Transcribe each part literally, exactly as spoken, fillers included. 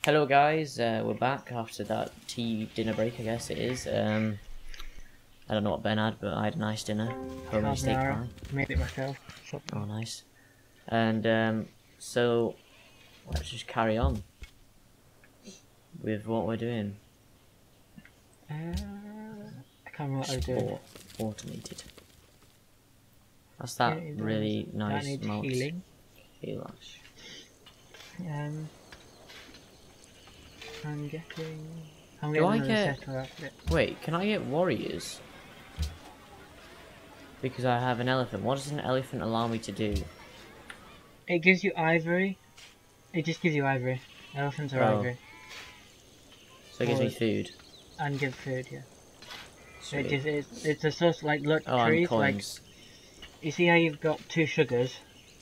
Hello guys, uh, we're back after that tea dinner break, I guess it is. Um, I don't know what Ben had, but I had a nice dinner. Homemade steak pie. Made it myself. Oh, nice. And um, so let's just carry on with what we're doing. Uh, I can't remember what I was doing. Sport, automated. That's that Yeah, really that nice needs malt healing. Healash. Um, I'm getting. I'm Do getting I another get? settler outfit. Wait, can I get warriors? Because I have an elephant. What does an elephant allow me to do? It gives you ivory. It just gives you ivory. Elephants are Oh. ivory. So it gives Or, me food. and give food, yeah. Sweet. It gives, it's, it's a source like look Oh, and trees. coins. Like you see how you've got two sugars.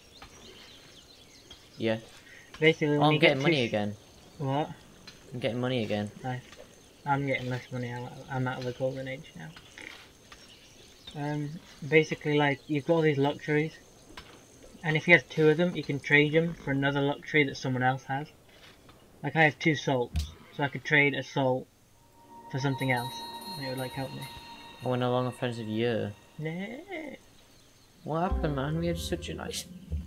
Yeah. Basically, Oh, when I'm you getting get money two again. what? I'm getting money again. Nice. I'm getting less money. I'm, I'm out of the golden age now. Um, basically, like you've got all these luxuries, and if you have two of them, you can trade them for another luxury that someone else has. Like I have two salts, so I could trade a salt for something else, and it would like help me. Oh, we're no longer friends with you. Nah. What happened, man? We had such a nice.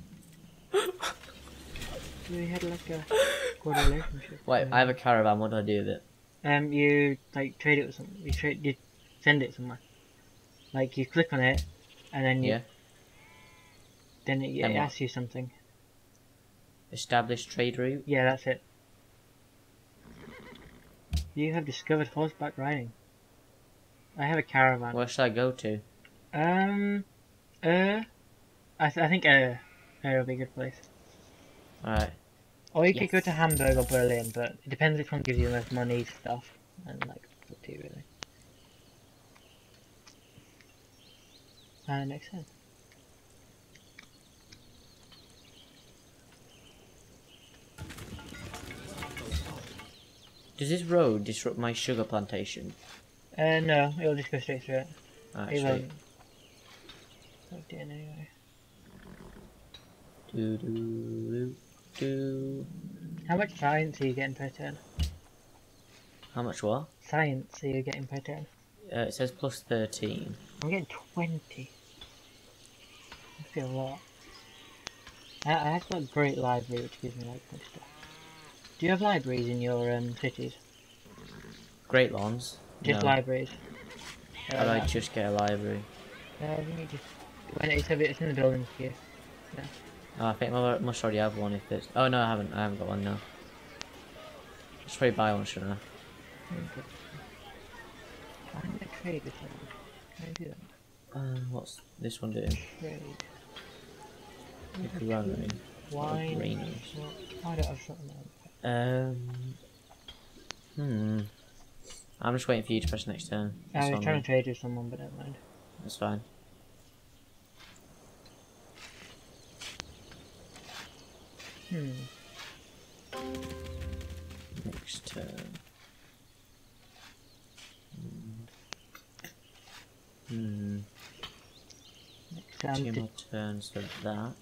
We had like a good relationship. Wait, I have a caravan. What do I do with it? Um, you like trade it with someone. You trade. You send it somewhere. Like you click on it, and then you. Yeah. Then it, it Then what? asks you something. Establish trade route. Yeah, that's it. You have discovered horseback riding. I have a caravan. Where should I go to? Um, uh, I, th I think uh, uh will be a good place. Alright. Or you Yes. could go to Hamburg or Berlin, but it depends which one gives you the most money, stuff, and like up to you really. Uh, next time. Does this road disrupt my sugar plantation? Uh, no, it'll just go straight through it. Alright, It sweet. won't. Plugged in anyway. Do do do. How much science are you getting per turn? How much what? Science are you getting per turn? Uh, it says plus thirteen. I'm getting twenty. I feel a lot. I, I have got a great library which gives me like good stuff. Do you have libraries in your um, cities? Great lawns. Just No. libraries. How do I Uh, just get a library? uh, I think you just when it's a bit, it's in the building queue. Yeah. Oh, I think I must already have one if it's. Oh no, I haven't. I haven't got one. No. I should probably buy one, shouldn't I? Okay. I'm gonna trade this one. Can I do that? Uh, what's this one doing? Trade. Granary. Wine. Greeners. Well, I don't have something else. Um. Hmm. I'm just waiting for you to press next turn. I That's was on trying me. to trade with someone, but never mind. That's fine. Hmm. Next turn. Hmm. Next time Two to more turns for that.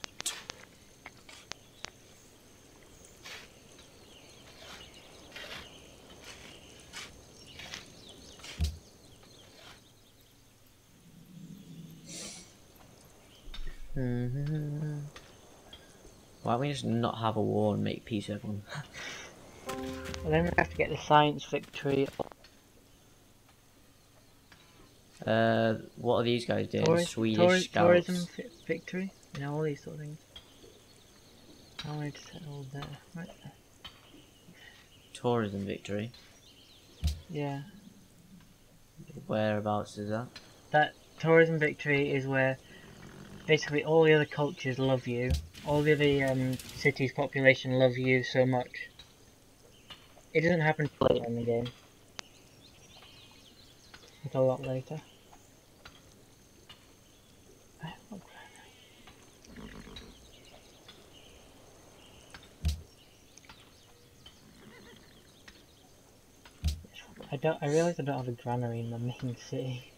Mm-hmm. Why don't we just not have a war and make peace with everyone? Well, then we have to get the science victory. Uh, what are these guys doing? Touri- Swedish touri- scouts. tourism fi victory. You know, all these sort of things. I wanted to settle there. Right there. Tourism victory. Yeah. Whereabouts is that? That tourism victory is where basically all the other cultures love you. All the other um, cities' population love you so much. It doesn't happen till later in the game. It's a lot later. I don't. I realise I don't have a granary in my main city.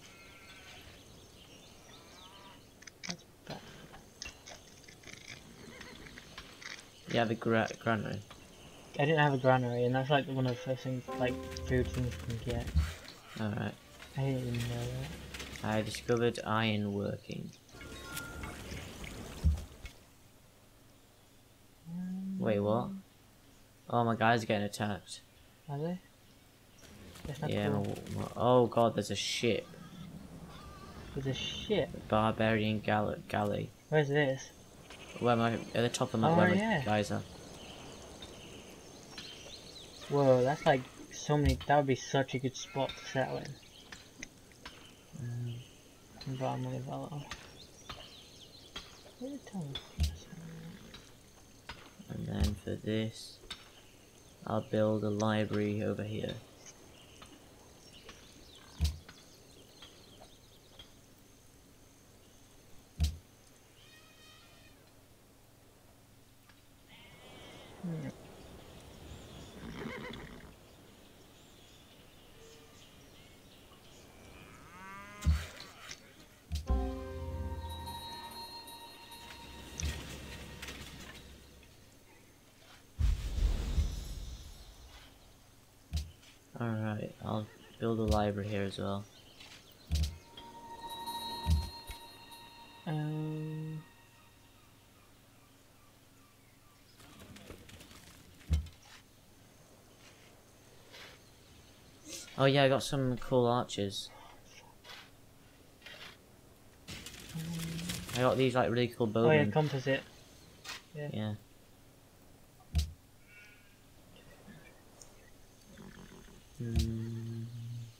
That's bad. Yeah, the gra granary. I didn't have a granary, and that's like one of the first things, like food things you can get. Alright. I didn't even know that. I discovered iron working. Um, Wait, what? Oh, my guys are getting attacked. Are they? That's not Yeah, cool. my, my, oh god, there's a ship. There's a ship. Barbarian gall galley. Where's this? Where my at the top of my Oh, where my yeah. guys are. Whoa, that's like so many. That would be such a good spot to settle in. Um, Environmental valor. Where's the tunnel? and then for this, I'll build a library over here. Hmm. Alright, I'll build a library here as well. Um. Oh yeah, I got some cool archers. I got these like really cool Oh yeah, bowmen. composite. Yeah. Yeah. Hmm.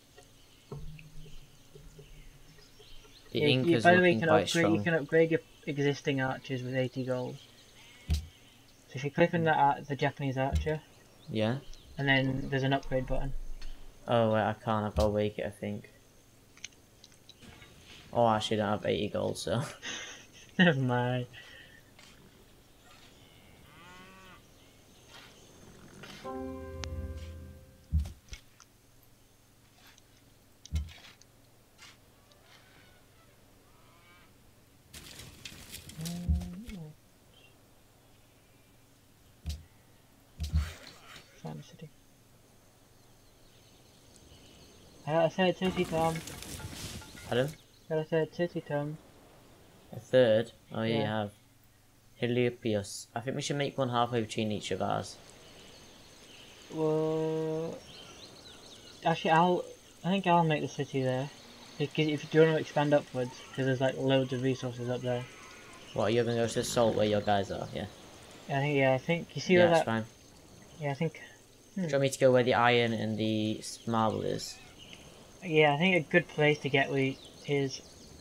The Yeah, ink you, is by the way, you looking can quite upgrade. strong. You can upgrade your existing archers with eighty gold. So if you click on that art, the Japanese archer, Yeah. and then there's an upgrade button. Oh wait, I can't. I've got to wake it, I think. Oh, I actually don't have eighty gold, so. Never mind. Find the city. I said city, Tom. Pardon? I said city, Tom. A third? Oh, yeah, you Yeah. have. Heliopius. I think we should make one halfway between each of ours. Well, actually, I'll. I think I'll make the city there. Because if you want to expand upwards, because there's like loads of resources up there. What, you're gonna go to the salt where your guys are? Yeah. I think yeah, I think you see Yeah, where that's that. fine. Yeah, I think. Do you want me to go where the iron and the marble is? Yeah, I think a good place to get we is.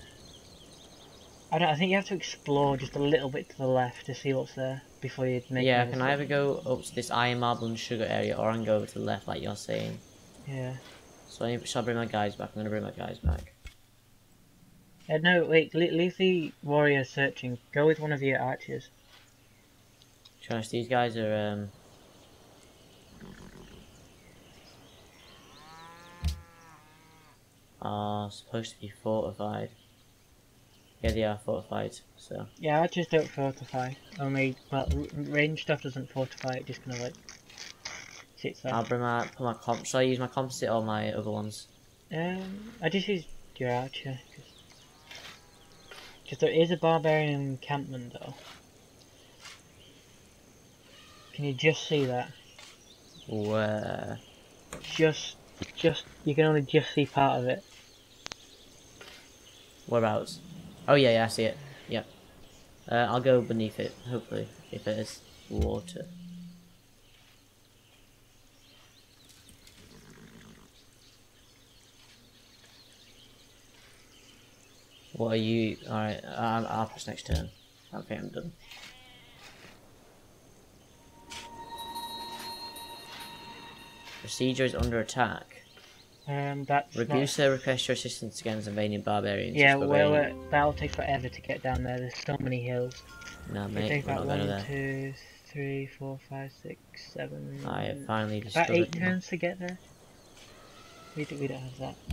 I don't. I think you have to explore just a little bit to the left to see what's there before you make. Yeah, another can I city. either go up to this iron, marble and sugar area, or I can go over to the left like you're saying? Yeah. So I shall bring my guys back. I'm gonna bring my guys back. Uh, no, wait. Le leave the warrior searching. Go with one of your archers. To be honest, these guys are um are supposed to be fortified. Yeah, they are fortified. So Yeah, archers don't fortify. Only, well, r- range stuff doesn't fortify. It just kind of like sits there. I'll bring my put my comp. Shall I use my composite or my other ones? Um, I just use your archer because there is a barbarian encampment though. Can you just see that? Where? Just, just you can only just see part of it. Whereabouts? Oh yeah, yeah, I see it. Yep. Uh, I'll go beneath it. Hopefully, if it is water. What are you? Alright, I'll, I'll press next turn. I think I'm done. Procedure is under attack. Um, that's Reduce not... their request your assistance against invading barbarians. Yeah, It's well, barbarian. uh, that'll take forever to get down there. There's so many hills. No, It mate, takes we're about not going one, there. two, three, four, five, six, seven. I have finally About discovered. eight turns to get there. We do, we don't have that.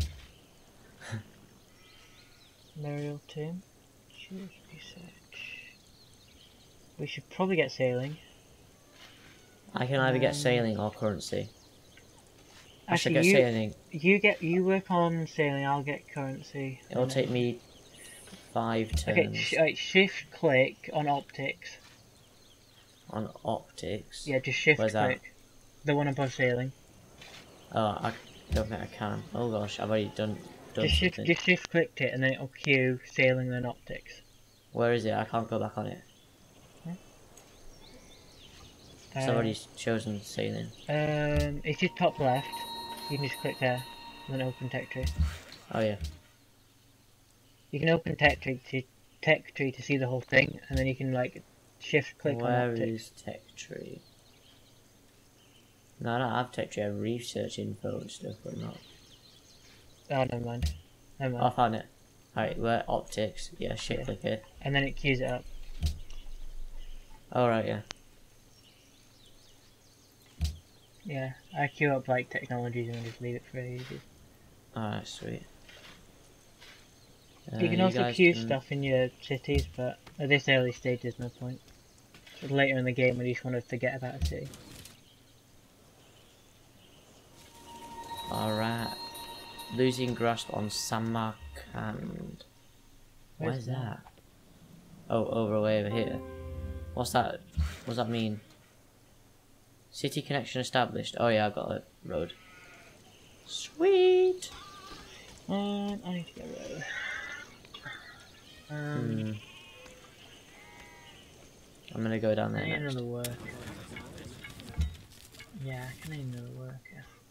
Burial tomb. Choose research. We should probably get sailing. I can either get Um, sailing or currency. I should Actually, get you sailing. you get you work on sailing. I'll get currency. It'll and take then- me five Okay, sh turns right, shift click on optics. on optics. Yeah, just shift Where's that? click. The one above sailing. Oh, I don't think I can. Oh gosh, I've already done done Just shift, something. just shift clicked it, and then it'll queue sailing then optics. Where is it? I can't go back on it. Uh, I've already chosen sailing. Um, it's just top left. You can just click there, and then open tech tree. Oh yeah. You can open tech tree to tech tree to see the whole thing, and then you can like shift click on Where optics. is tech tree? No, I don't have tech tree. I have research info and stuff, but not. Oh, never mind. Never Oh, mind. I found it. Alright, where optics? Yeah, shift Yeah. click it. And then it queues it up. Alright, yeah. Yeah, I queue up like technologies and then just leave it for ages. Alright, sweet. Uh, You can also guys queue can- stuff in your cities, but at this early stage there's no point. But later in the game when you just want to forget about a city. Alright. Losing grasp on Samarkand. Where's Where's that? that? Oh, over way over here. What's that? What does that mean? City connection established. Oh yeah, I've got a road. Sweet! Um, I need to get a road. Um, Hmm. I'm gonna go down I there need next. another worker. Yeah, I can need another worker.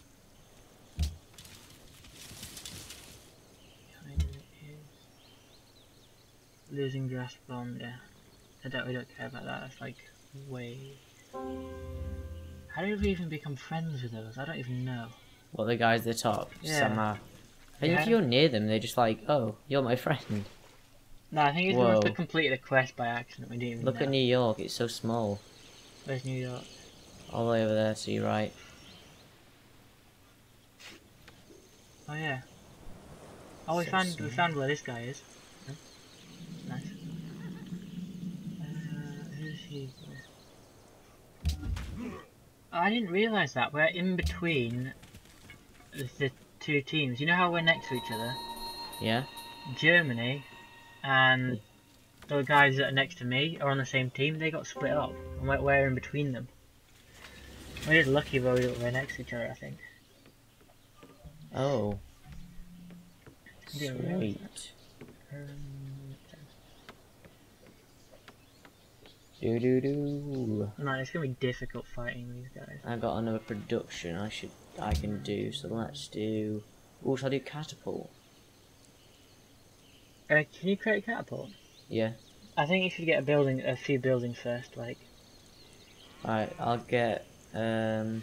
Kind of is. Losing grasp on, yeah. I don't, we don't care about that, that's like way... How do we even become friends with those? I don't even know. What, the guys at the top? Yeah. Samar. I think Yeah. if you're near them, they're just like, oh, you're my friend. No, I think it's the ones Whoa. that completed a quest by accident, we didn't even Look know. at New York, it's so small. Where's New York? All the way over there to your right. Oh yeah. Oh, we So found we small. found where this guy is. Huh? Nice. Uh, who's he? Oh, I didn't realise that. We're in between the, the two teams. You know how we're next to each other? Yeah? Germany and the guys that are next to me are on the same team. They got split up, and we're, we're in between them. We're just lucky though that we're next to each other, I think. Oh. I didn't realise Sweet. Um, Do do do. Man, it's gonna be difficult fighting these guys. I've got another production I should I can do, so let's do. Oh, shall I do catapult? Uh, can you create a catapult? Yeah. I think you should get a building, a few buildings first. Like, Alright, I'll get um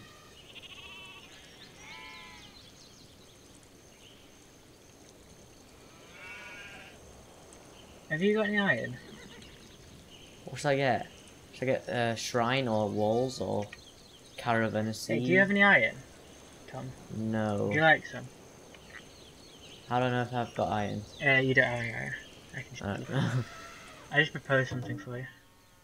have you got any iron? what should I get? Should I get uh, shrine or walls or caravanserai? Hey, do you have any iron, Tom? No. Would you like some? I don't know if I've got iron. Uh, you don't have any iron. I can just I give don't you. know. I just proposed something for you.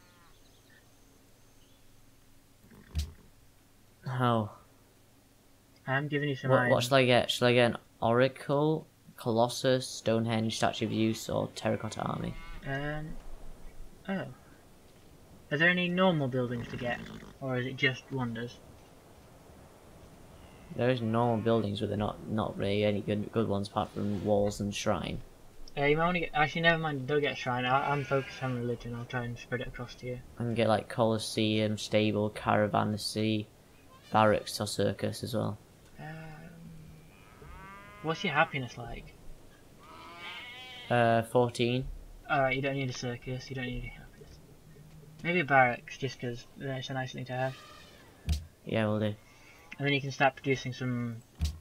Oh. I'm giving you some What, iron. what should I get? Should I get an Oracle, Colossus, Stonehenge, Statue of Zeus, or Terracotta Army? Um. Oh. Are there any normal buildings to get, or is it just wonders? There's normal buildings, but they're not not really any good good ones apart from walls and shrine. Uh, you might want to get. Actually, never mind. Don't get shrine. I, I'm focused on religion. I'll try and spread it across to you. I can get like Colosseum, Stable, Caravanserai, Barracks, or Circus as well. Um, what's your happiness like? Uh, fourteen. Alright, you don't need a circus. You don't need any happiness. Maybe a barracks, just because it's a nice thing to have. Yeah, we'll do. And then you can start producing some.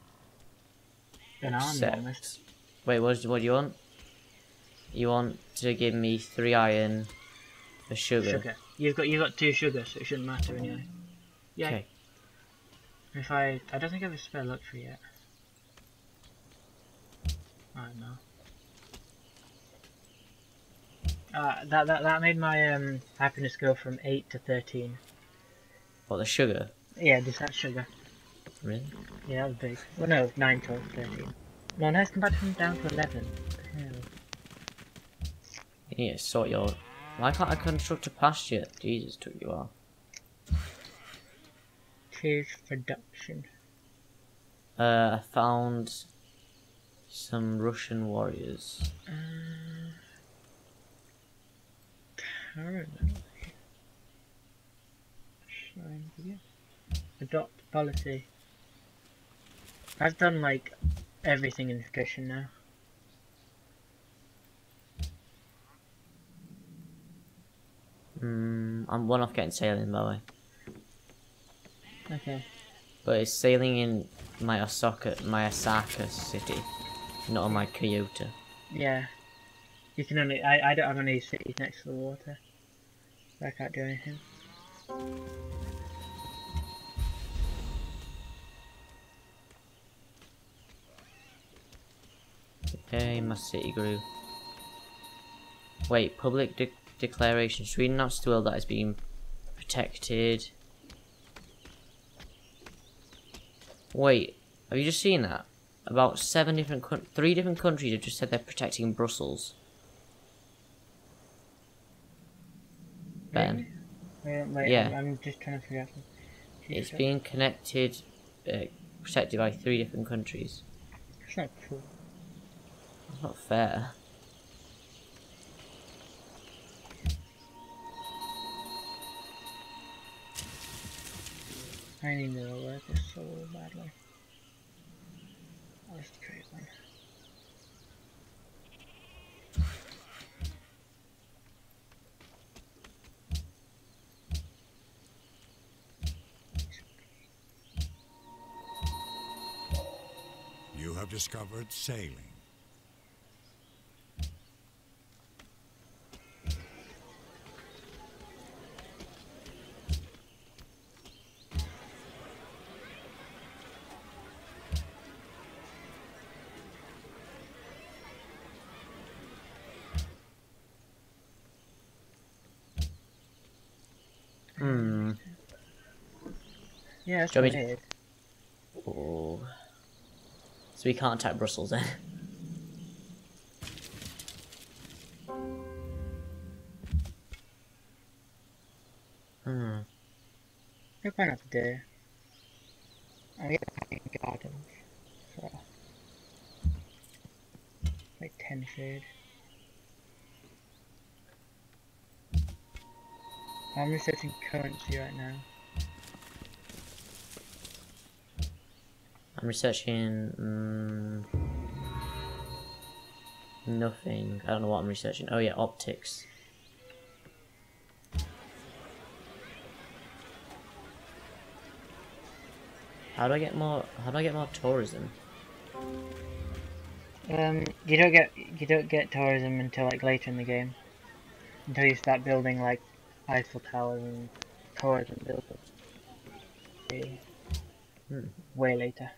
An army almost. Except, wait, what, what do you want? You want to give me three iron for sugar? Sugar. You've got you've got two sugar, so it shouldn't matter anyway. Yeah. Okay. If I I don't think I have a spare luxury yet. I don't know. Uh, that that that made my um happiness go from eight to thirteen. What, the sugar? Yeah, just that sugar. Really? Yeah, that was big. Well, no, nine to thirteen. No, now it's come back from down to eleven. Hell. You need to sort your... Why can't I construct a pasture? Jesus, took you off. Cheers production. Uh, I found some Russian warriors. Uh, currently. Shrine, yeah. Adopt policy. I've done like everything in discussion now. Hmm, I'm one off getting sailing, by the way. Okay. But it's sailing in my Osaka, my Osaka city, not on my Kyoto. Yeah. You can only. I, I don't have any cities next to the water. So I can't do anything. Okay, my city grew. Wait, public de declaration. Sweden announced to the world that it's being protected. Wait, have you just seen that? About seven different, three different countries have just said they're protecting Brussels. Ben. Really? Wait, wait, Yeah. I'm, I'm just trying to figure out. Something. It's being connected, uh, protected by three different countries. It's not cool. That's not fair. I need to work this so badly. Let's trade one. You have discovered sailing. Hmm. Yeah, that's Do you want me weird. Oh. So we can't attack Brussels then. Hmm. You're going to do. I'm getting gardens. So. Like ten food. I'm researching currency right now. I'm researching mm, nothing. I don't know what I'm researching. Oh yeah, optics. How do I get more? How do I get more tourism? Um, you don't get you don't get tourism until like later in the game. Until you start building like Eiffel Towers and tourism buildings. Okay. Hmm. Way later.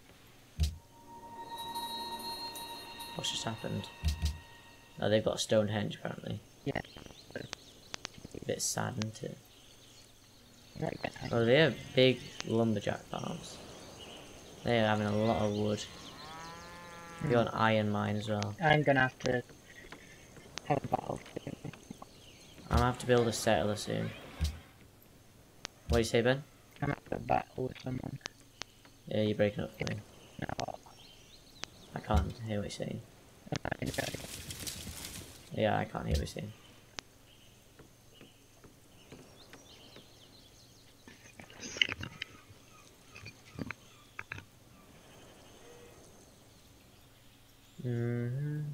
What's just happened? Oh, they've got Stonehenge apparently. Yeah. A bit sad, isn't it? Like that. Oh, they have big lumberjack farms. They are having a lot of wood. They got an iron mine as well. I'm gonna have to have a battle. I'm gonna have to build a settler soon. What do you say, Ben? I'm gonna have to battle with someone. Yeah, you're breaking up for me. No, I can't hear what you're saying. I'm not gonna go. Yeah, I can't hear what you're saying. Mm-hmm.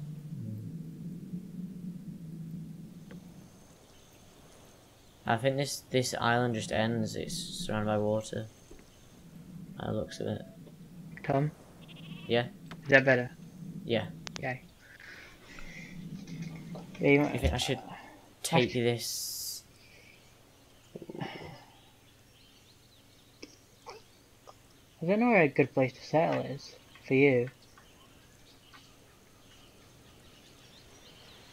I think this this island just ends. It's surrounded by water. By the looks of it. Tom, Yeah. is that better? Yeah. Yay. Yeah, you, You think I should take this? I don't know where a good place to settle is for you.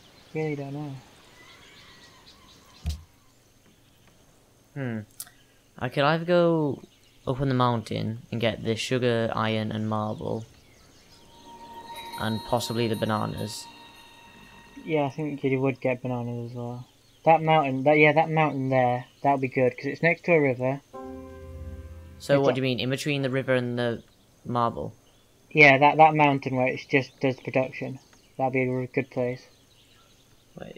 Really don't know. Hmm. I could either go up on the mountain and get the sugar, iron, and marble, and possibly the bananas. Yeah, I think you would get bananas as well. That mountain, that yeah, that mountain there, that would be good because it's next to a river. So It's what a- do you mean, in between the river and the marble? Yeah, that that mountain where it's just does production. That'd be a really good place. Wait,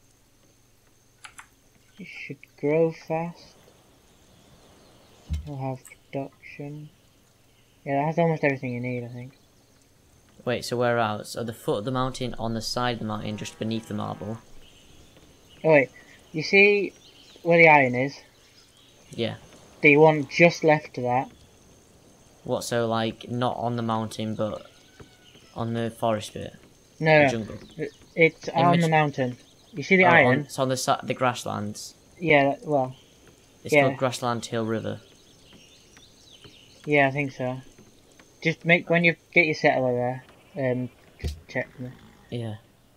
It should grow fast. We'll have production. Yeah, that has almost everything you need, I think. wait. So whereabouts? At the foot of the mountain, on the side of the mountain, just beneath the marble. Oh wait, you see where the iron is? Yeah. The one just left to that. What? So like not on the mountain, but on the forest bit, No, the no, jungle. it's on which- the mountain. You see the Oh, on- iron? it's on the si- the grasslands. Yeah, that- well, It's Yeah. called Grassland Hill River. yeah, I think so. Just make when you get your settler there, um, just check for me. Yeah.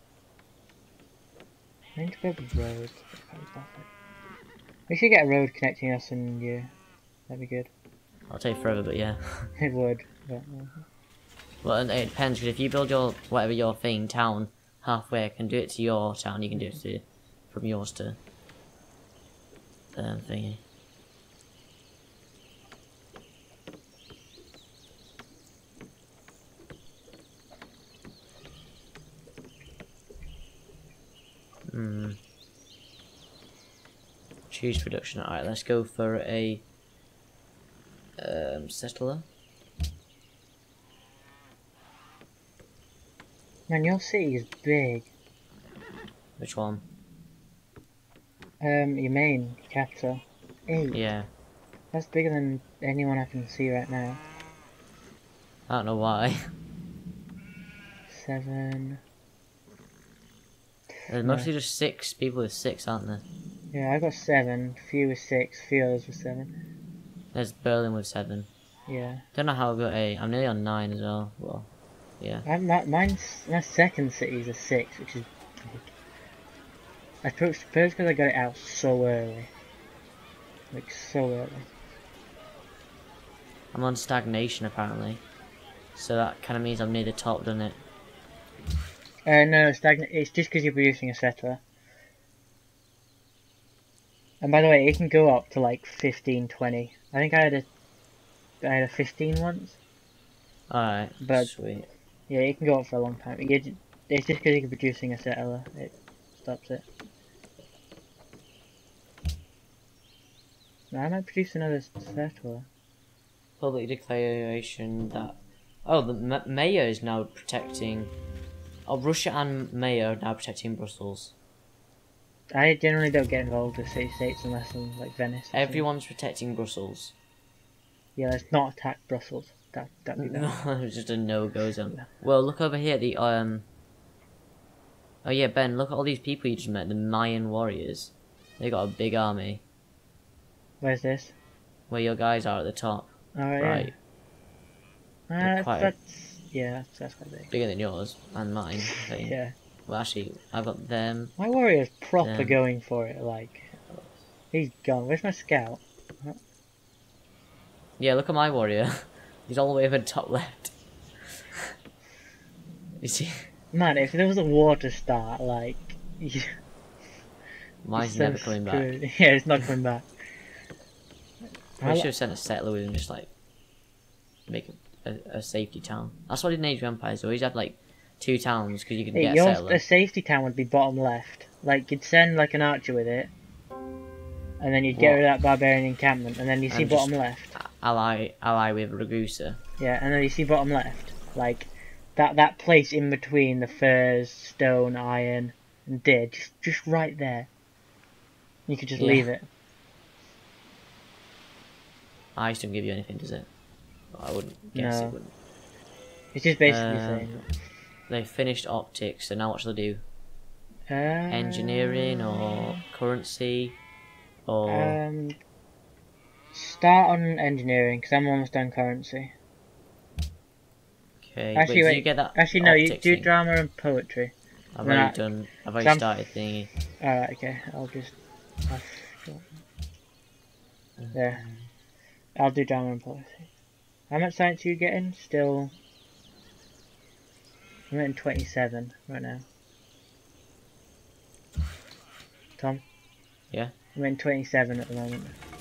I need to build a road. We should get a road connecting us and you. That'd be good. I'll take forever, but yeah. It would. But, uh, Well, and it depends, because if you build your, whatever your thing, town, halfway, I can do it to your town, you can do it to, from yours to, um, thingy. Hmm. Choose production. Alright, let's go for a, um, settler. man, your city is big. Which one? Um, your main capital. Eight. Yeah. That's bigger than anyone I can see right now. I don't know why. Seven. There's mostly just six people with six, aren't there? Yeah, I got seven. Few with six. Few others with seven. There's Berlin with seven. Yeah. Don't know how I got eight. I'm nearly on nine as well. Well, yeah. I, my, mine's my second city is a six, which is big. I suppose because I got it out so early. Like so early. I'm on stagnation apparently. So that kind of means I'm near the top, doesn't it? Uh, no, stagnant. It's just because you're producing a settler. And by the way, it can go up to like fifteen, twenty. I think I had a, I had a fifteen once. Alright, But- sweet. Yeah, it can go up for a long time. You, it's just because you're producing a settler. It stops it. Now I might produce another settler. Public declaration that... Oh, the M mayor is now protecting... Oh, Russia and mayor are now protecting Brussels. I generally don't get involved with city states unless I'm like Venice. or something. Everyone's protecting Brussels. Yeah, let's not attack Brussels. That that'd be bad. No, it's just a no-go zone. Well, look over here, the, um... Oh yeah, Ben, look at all these people you just met, the Mayan warriors. They got a big army. Where's this? Where your guys are at the top. Alright. Right. Yeah. Uh, quite a- that's yeah, that's, that's quite big. Bigger than yours and mine, I think. Yeah. Well, actually, I've got them. My warrior's proper Yeah. going for it. Like, he's gone. Where's my scout? Yeah, look at my warrior. He's all the way over the top left. You see? Man, if there was a war to start, like, you, Mine's so never coming back. screwed. Yeah, it's not coming back. I I should li- have sent a settler with him, just like make a, a, a safety town. That's what I did in Age of Empires. Always had like two towns because you could Hey, get a yours, settler. the safety town would be bottom left. Like, you'd send like an archer with it, and then you'd get What? rid of that barbarian encampment, and then you see And just- bottom left. Ally, ally with Ragusa. Yeah, and then you see bottom left, like that that place in between the furs, stone, iron, and dead, just just right there. You could just Yeah. leave it. Ice don't give you anything, does it? Well, I wouldn't guess No. it wouldn't. It's just basically Uh, saying. They finished optics, so now what shall they do? Uh, Engineering or currency or Um, start on engineering because I'm almost done currency. okay? Actually, wait, wait. did you get that? Actually, no. You optics do thing? drama and poetry. I've no, already no. done. I've already Some- started thingy. Alright, okay. I'll just. I've got- There. I'll do downward policy. How much science are you getting? Still... I'm getting twenty-seven right now. Tom? Yeah? I'm getting twenty-seven at the moment.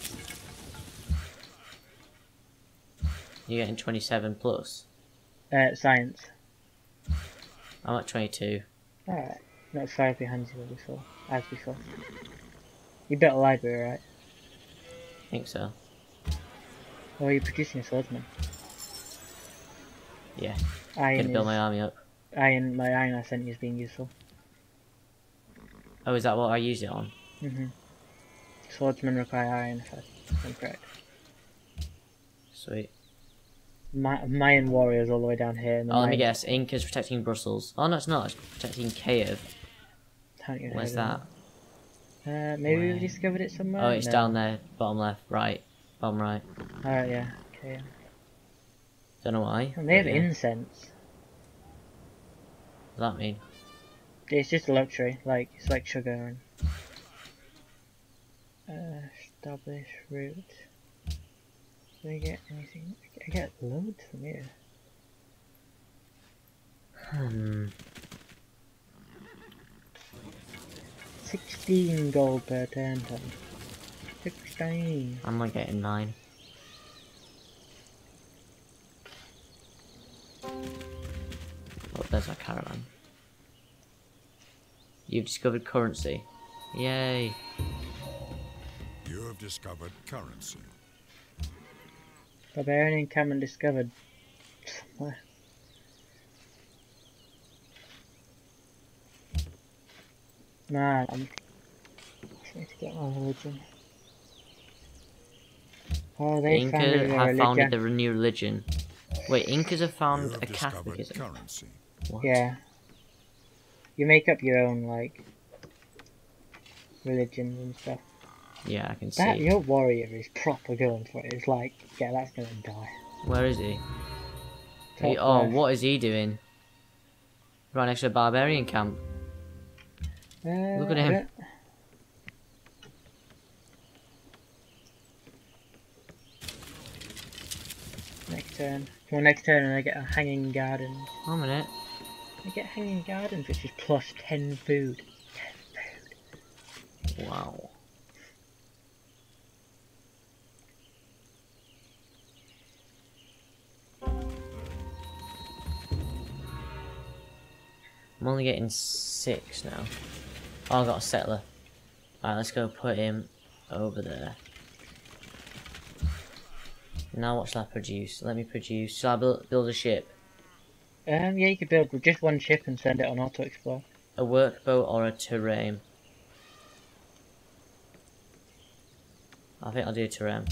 You're getting twenty-seven plus. Uh, science. I'm at twenty-two. Alright. Not far behind you before. As before. You built a library, right? I think so. Or are you producing a swordsman? Yeah. Iron Gonna build is, my army up. iron, my iron I sent you is being useful. Oh, is that what I use it on? Mm-hmm. Swordsmen require iron if I'm correct. Sweet. My, Mayan warriors all the way down here. And the Oh, let me Mayans- guess. Inca's protecting Brussels. Oh, no, it's not. It's protecting Kiev. Haven't you Where's heard of that? Uh, maybe Where? we've discovered it somewhere? Oh, it's No. down there. Bottom left. Right. Bottom right. Alright, yeah. Okay. Don't know why. And they have but yeah. incense. What does that mean? It's just a luxury. Like, it's like sugar and... Uh, establish route. Do I get anything? I get loads from here. Hmm. sixteen gold per turn, Tom. sixteen. I'm not getting nine. Oh, there's our caravan. You've discovered currency. Yay. You have discovered currency. Barbarian encampment discovered. Somewhere. Man, I'm... I need to get my religion. Oh, they The founded Inca a have founded religion. the new religion. Wait, Incas have You found have a discovered Catholicism. currency. What? Yeah. You make up your own, like, religions and stuff. Yeah, I can That, see. your warrior is proper going for it. It's like, yeah, that's gonna die. Where is he? Top He- oh, left. what is he doing? Right next to a barbarian camp. Uh, Look at I him. don't- Next turn. Well, next turn and I get a hanging garden. One minute. I get hanging gardens, which is plus ten food. Wow. I'm only getting six now. Oh, I got a settler. Alright, let's go put him over there. Now what shall I produce? Let me produce... Shall I build, build a ship? Um, yeah, you could build with just one ship and send it on auto explore. A workboat or a terrain? I think I'll do terrain.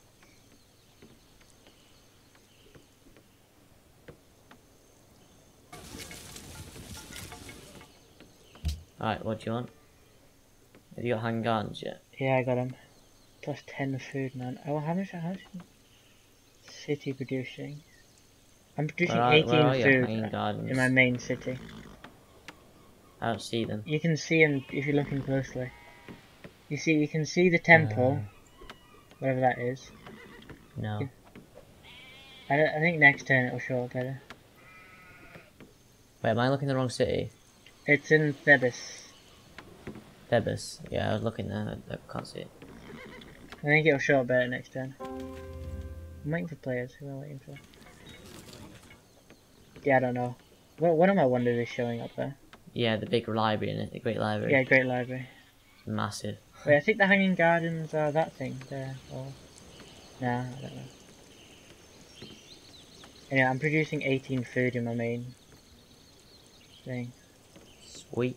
Alright, what do you want? Have you got hanging gardens yet? Yeah, I got him. Plus ten food, man. Oh, how much? How much? City producing. I'm producing Where are, where are eighteen your hanging food gardens? in my main city. I don't see them. You can see them if you're looking closely. You see, you can see the temple, Uh. whatever that is. No. I, don't, I think next turn it'll show up better. Wait, am I looking at the wrong city? It's in Thebes. Thebes. Yeah, I was looking there. I, I can't see it. I think it'll show up better next turn. I'm waiting for players. Who am I waiting for? Yeah, I don't know. What What am I wondering is showing up there? Yeah, the big library in it. The Great Library. Yeah, Great Library. It's massive. Wait, I think the Hanging Gardens are that thing there. Or... Nah, I don't know. Anyway, I'm producing eighteen food in my main thing. Sweet.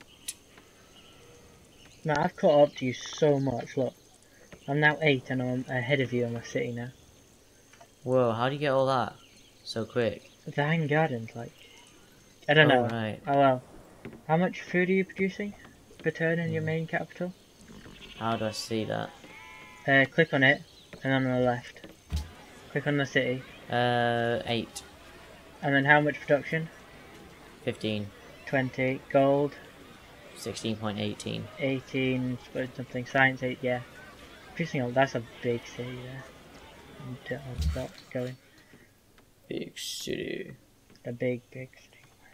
Man, I've caught up to you so much. Look, I'm now eight and I'm ahead of you in my city now. Whoa, how do you get all that so quick? The Hanging Gardens, like, I don't Oh, know. right. Oh well. How much food are you producing per turn in your main capital? How do I see that? Uh, click on it, and on the left. Click on the city, Uh, eight. and then how much production? Fifteen. twenty. Gold, Sixteen point eighteen. eighteen, suppose something. Science, eight, yeah. Interesting, that's a big city there. And, uh, start going. Big city. The big, big city.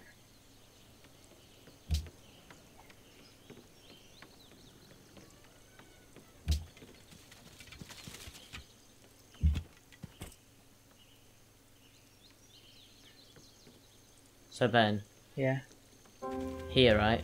So Ben, Yeah. here, right?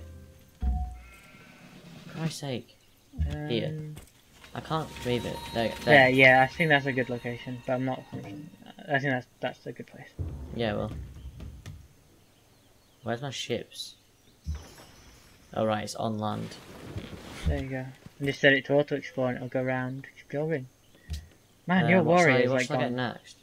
For Christ's sake. Um, Here. I can't move it. There, Yeah, there. yeah, I think that's a good location, but I'm not. I think that's that's a good place. Yeah, well. Where's my ships? Oh right, it's on land. There you go. And just set it to auto explore and it'll go around exploring. Man, Uh, your what shall I, warrior is what like shall I get gone. next?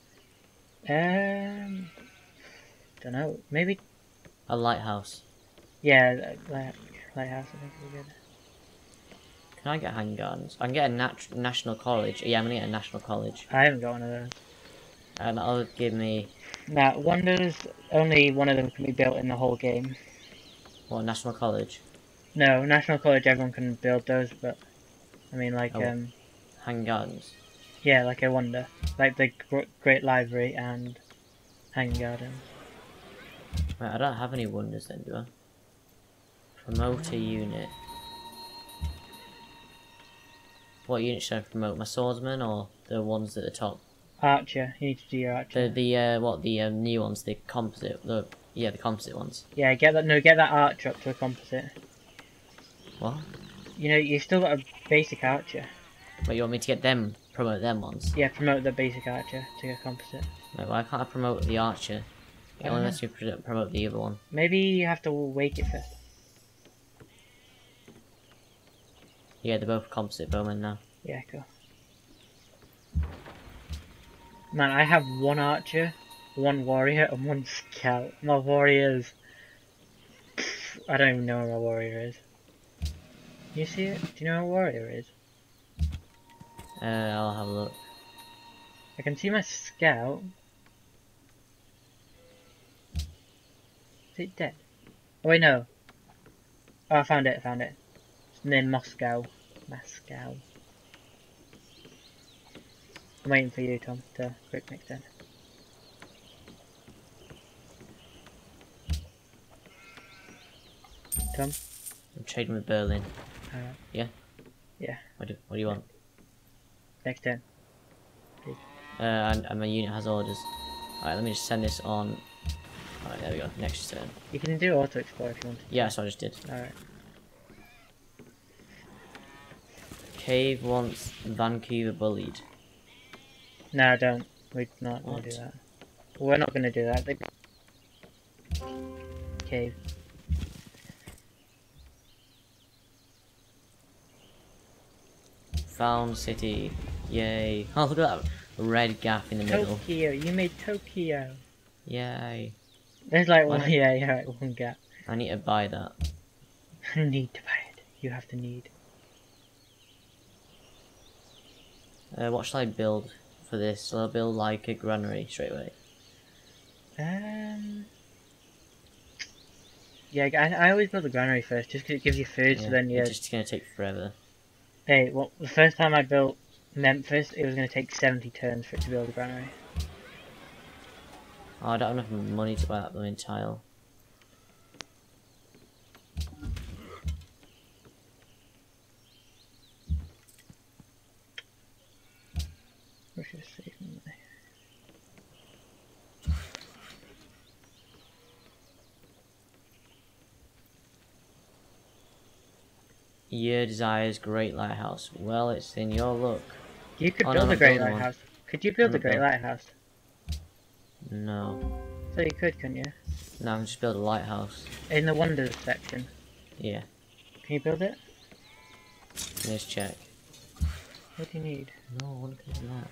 Um, don't know. Maybe. A lighthouse. Yeah, light, lighthouse. I think would be good. Can I get handguns? I can get a nat national college. Yeah, I'm gonna get a national college. I haven't got one of those. And that'll give me Now, wonders. Only one of them can be built in the whole game. what, national college? No, National College. Everyone can build those, but I mean, like, Oh. um, Handguns. yeah, like a wonder, like the gr Great Library and Hanging Gardens. Wait, I don't have any wonders then, do I? Promote a unit. What unit should I promote? My swordsman or the ones at the top? Archer. You need to do your archer. The the uh what the um, new ones? The composite. The yeah, the composite ones. Yeah, get that. No, get that archer up to a composite. What? You know, you've still got a basic archer. Wait, you want me to get them? Promote them ones? Yeah, promote the basic archer to a composite. Wait, why can't I promote the archer? It I only don't lets me pro- promote the other one. Maybe you have to wake it first. Yeah, they're both composite bowmen now. Yeah, cool. Man, I have one archer, one warrior, and one scout. My warrior's... I don't even know where my warrior is. You see it? Do you know where my warrior is? Uh, I'll have a look. I can see my scout. Is it dead? Oh wait, no. Oh, I found it, I found it. It's near Moscow. Moscow. I'm waiting for you, Tom, to quick next turn. Tom? I'm trading with Berlin. Alright. Yeah? Yeah. What do, what do you want? Next turn. Uh, and, and my unit has orders. Alright, let me just send this on. Alright, there we go. Next turn. You can do auto explore if you want. Yeah, that's what I just did. Alright. Cave wants Vancouver bullied. No, don't. We're not gonna What? do that. We're not gonna do that. They... Cave. Found city. Yay. Oh, look at that red gap in the middle. Tokyo. You made Tokyo. Yay. There's like Why one. not? Yeah, yeah, right, one gap. I need to buy that. Need to buy it. You have to need. Uh, what shall I build for this? Shall I build like a granary straight away? Um. Yeah, I, I always build a granary first, just 'cause it gives you food. So then, yeah. It's just gonna take forever. Hey, well, the first time I built Memphis, it was going to take seventy turns for it to build a granary. Oh, I don't have enough money to buy that blooming tile. We should save money. Your desires great lighthouse. Well, it's in your look. You could Oh, no, build I'm a great building one. lighthouse. Could you build I'm a great build- lighthouse? No. So you could, couldn't you? No, I'm just build a lighthouse. In the wonders section. Yeah. Can you build it? Let's check. What do you need? No, what is that?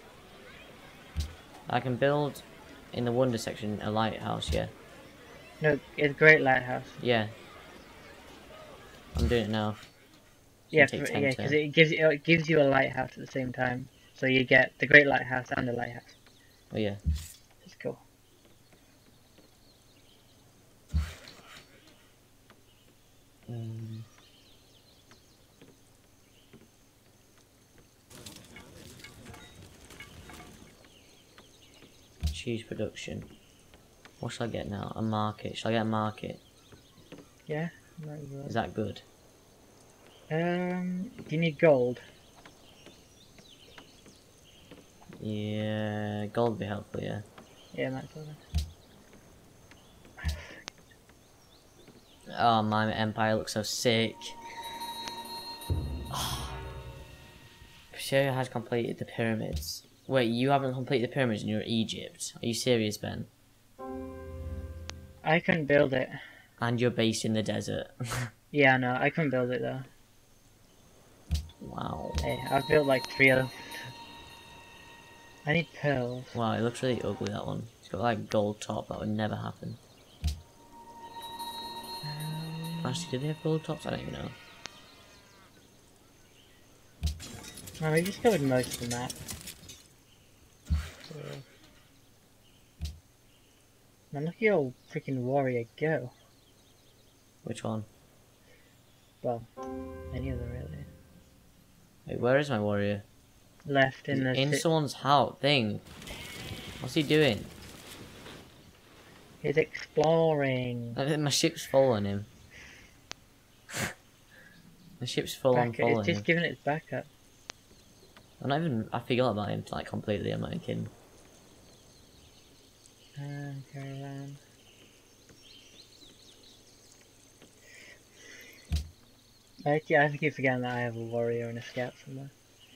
I can build in the wonder section a lighthouse, yeah. No, it's a great lighthouse. Yeah. I'm doing it now. It's Yeah, gonna for, take ten yeah, because turns. it gives you it gives you a lighthouse at the same time. So you get the great lighthouse and the lighthouse. Oh yeah. It's cool. Um, Choose production. What should I get now? A market. Should I get a market? Yeah. Might as well. Is that good? Um, do you need gold? Yeah, gold would be helpful, yeah. Yeah, might as well then. Oh, my empire looks so sick. Oh. Syria has completed the pyramids. Wait, you haven't completed the pyramids and you're Egypt? Are you serious, Ben? I couldn't build it. And you're based in the desert. Yeah, no, I couldn't build it though. Wow. Hey, I've built like three of them. I need pearls. Wow, it looks really ugly, that one. It's got like gold top, that would never happen. Um, Actually, did they have gold tops? I don't even know. oh, we just covered most of the map. So... Man, look at your freaking warrior go. Which one? Well, any of them really. Wait, where is my warrior? Left in the... In si- someone's house thing. What's he doing? He's exploring. I think my ship's following him. My ship's full on Back, following it's just him. giving its back up. I'm not even. I forgot about him like completely. I'm not even kidding. Um, caravan. I, yeah, I keep forgetting that I have a warrior and a scout somewhere.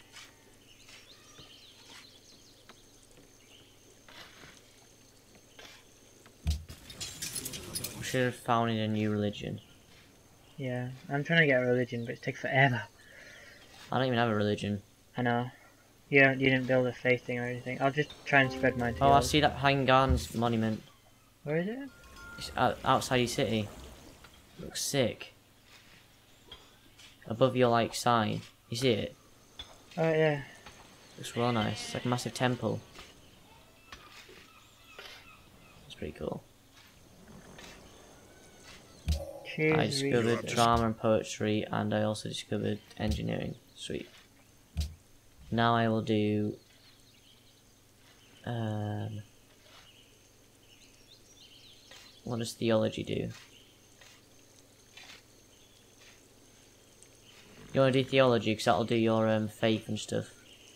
We should have founded a new religion. Yeah, I'm trying to get a religion, but it takes forever. I don't even have a religion. I know. You don't, you didn't build a faith thing or anything. I'll just try and spread mine to Oh, I yours. see that Hangan's monument. Where is it? It's out, outside your city. Looks sick. Above your like sign. You see it? Oh yeah. Looks real nice. It's like a massive temple. It's pretty cool. Choose I discovered resource. drama and poetry, and I also discovered engineering. Sweet. Now I will do. Um, what does theology do? You want to do theology because that'll do your um, faith and stuff.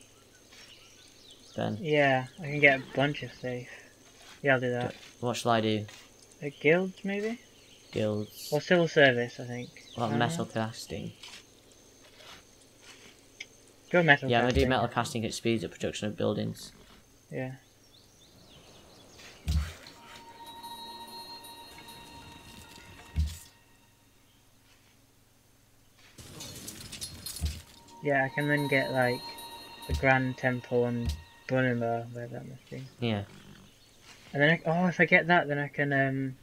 Ben, Yeah, I can get a bunch of faith. Yeah, I'll do that. what shall I do? A guild, maybe? Guilds. Or civil service, I think. What Uh, metal casting? Go metal Yeah, I'm gonna do casting. metal casting. It speeds up production of buildings. Yeah. Yeah, I can then get like the Grand Temple and Brunima, where that must be. Yeah. And then, I, oh, if I get that, then I can, um...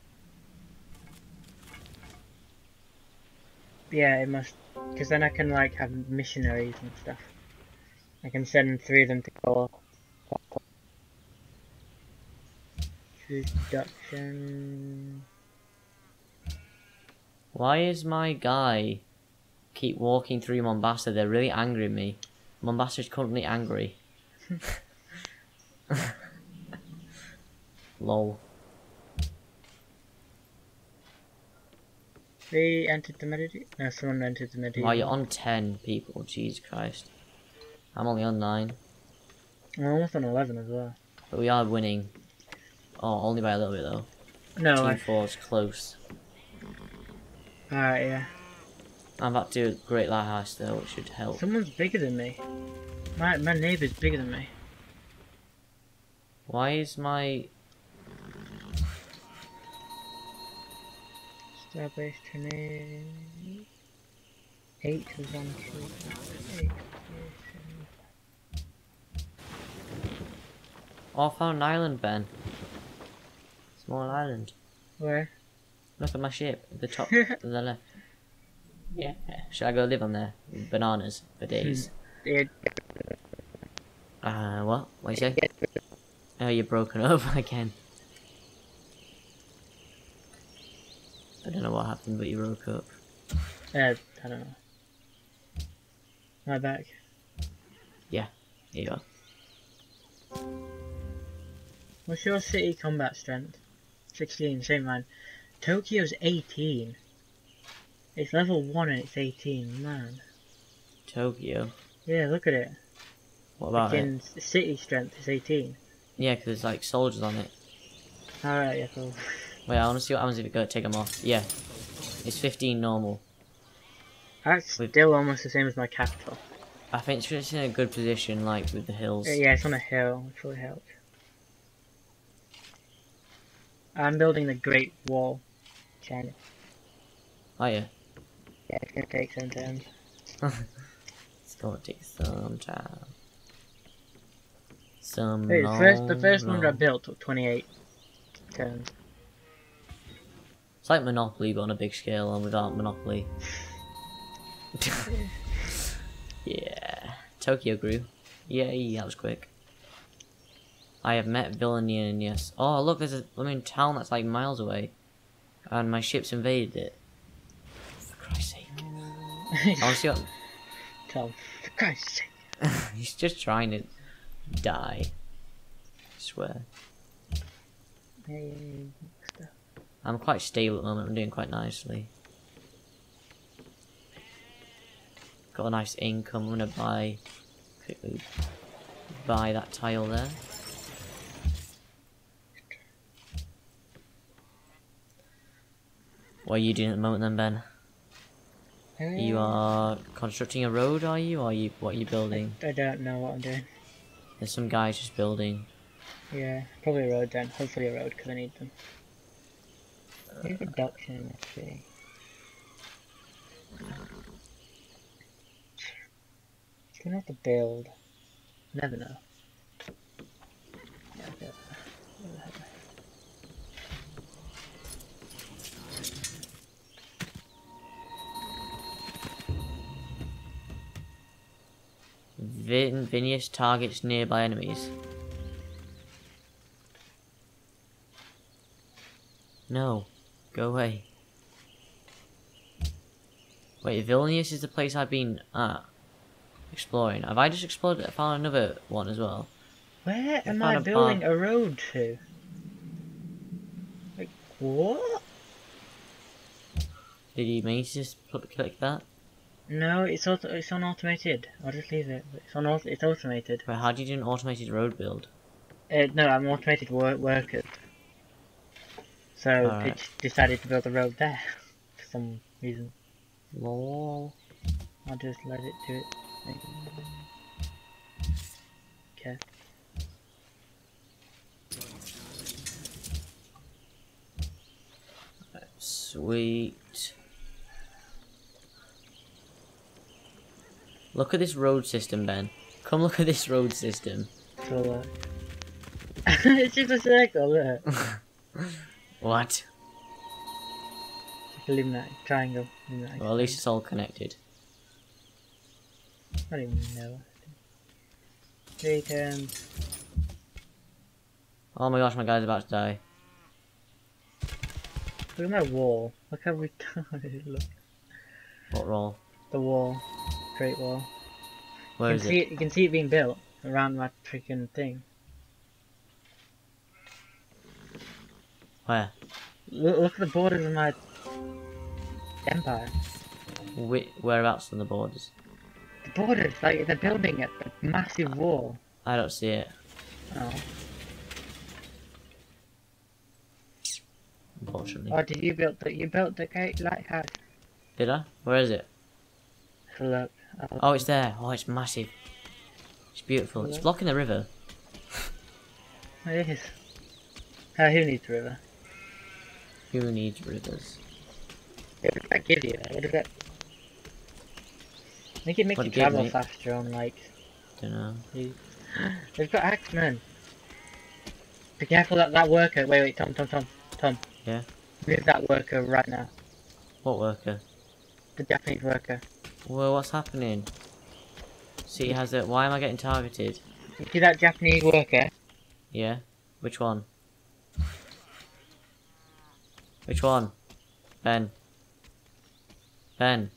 yeah, it must, because then I can like have missionaries and stuff. I can send three of them to go. Choose production. Why is my guy keep walking through Mombasa? They're really angry at me. Mombasa is currently angry. Lol. They entered the Mediterranean. No, someone entered the Mediterranean. Wow, you're on ten people. Jesus Christ. I'm only on nine. I'm almost on eleven as well. But we are winning. Oh, only by a little bit though. No, Team I... four is close. Alright, yeah. I'm about to do a great lighthouse though, which should help. Someone's bigger than me. My my neighbour's bigger than me. Why is my... Star-based tornado. Eight is one, two, eight, seven. Oh, I found an island, Ben. Small island. Where? Look at my ship. At the top, to the left. Yeah. Should I go live on there? Bananas for days. Yeah. Uh, what? What you say? Oh, you're broken up again. I don't know what happened, but you broke up. Uh, I don't know. Am I back? Yeah, here you are. What's your city combat strength? sixteen, same man. Tokyo's eighteen. It's level one and it's eighteen, man. Tokyo. Yeah, look at it. What about it? In city strength is eighteen. Yeah, because there's like soldiers on it. Alright, yeah, cool. Wait, I want to see what happens if you go take them off. Yeah. It's fifteen normal. That's With- still almost the same as my capital. I think it's just in a good position, like with the hills. Uh, Yeah, it's on a hill, which really helps. I'm building the Great Wall. China. Oh yeah. Yeah, it's gonna take some time. It's gonna take some time. Some Hey, the first, the long, first one I long- built took twenty-eight turns. It's like Monopoly, but on a big scale and without Monopoly. Yeah. Tokyo grew. Yay, that was quick. I have met Vilnius. Oh, look, there's a I mean, town that's like miles away. And my ship's invaded it. For Christ's sake. I want to see what... Tom, for Christ's sake. He's just trying to die. I swear. Hey, stuff. I'm quite stable at the moment, I'm doing quite nicely. Got a nice income, I'm gonna buy, quickly buy that tile there. What are you doing at the moment then, Ben? You are constructing a road, are you? Or are you, what are you building? I don't know what I'm doing. There's some guys just building. Yeah, probably a road then. Hopefully a road, because I need them. Here's reduction in this city. It's gonna have to build. Never know. Yeah, okay. Vin Vinius targets nearby enemies. No. Go away. Wait, Vilnius is the place I've been at. Exploring. Have I just explored found another one as well? Where am found I a building bar- a road to? Like, what? Did you mean to just put, click that? No, it's auto it's on automated. I'll just leave it. It's on auto it's automated. But how do you do an automated road build? Uh, no, I'm automated wor workers. So Alright. it just decided to build a road there for some reason. Lol. I'll just let it do it. Okay. Sweet. Look at this road system, Ben. Come look at this road system. So look. It's just a circle, look. What? Like a luminite triangle. Luminite. Well, at least it's all connected. I don't even know. Three turns. Oh my gosh, my guy's about to die. Look at my wall. Look how retarded it looks. What roll? The wall. Great wall. Where you is can see it? it? You can see it being built around my freaking thing. Where? Look, look at the borders of my empire. Wh whereabouts on the borders? The borders, like they're building it, a massive wall. I don't see it. Oh. Unfortunately. Oh, did you build the you built the great lighthouse? Did I? Where is it? So look. Oh, Oh, it's there. Oh, it's massive. It's beautiful. It's blocking the river. it is. Uh, who needs the river? Who needs rivers? What does that give you? What does that? I think it makes What you it gave travel me? faster on like. Don't know. These. They've got axemen. Be careful that that worker. Wait, wait, Tom, Tom, Tom, Tom. Yeah? Move that worker right now. What worker? The Japanese worker. Well, what's happening? See, it has it. Why am I getting targeted? You see that Japanese worker? Yeah? Which one? Which one? Ben. Ben.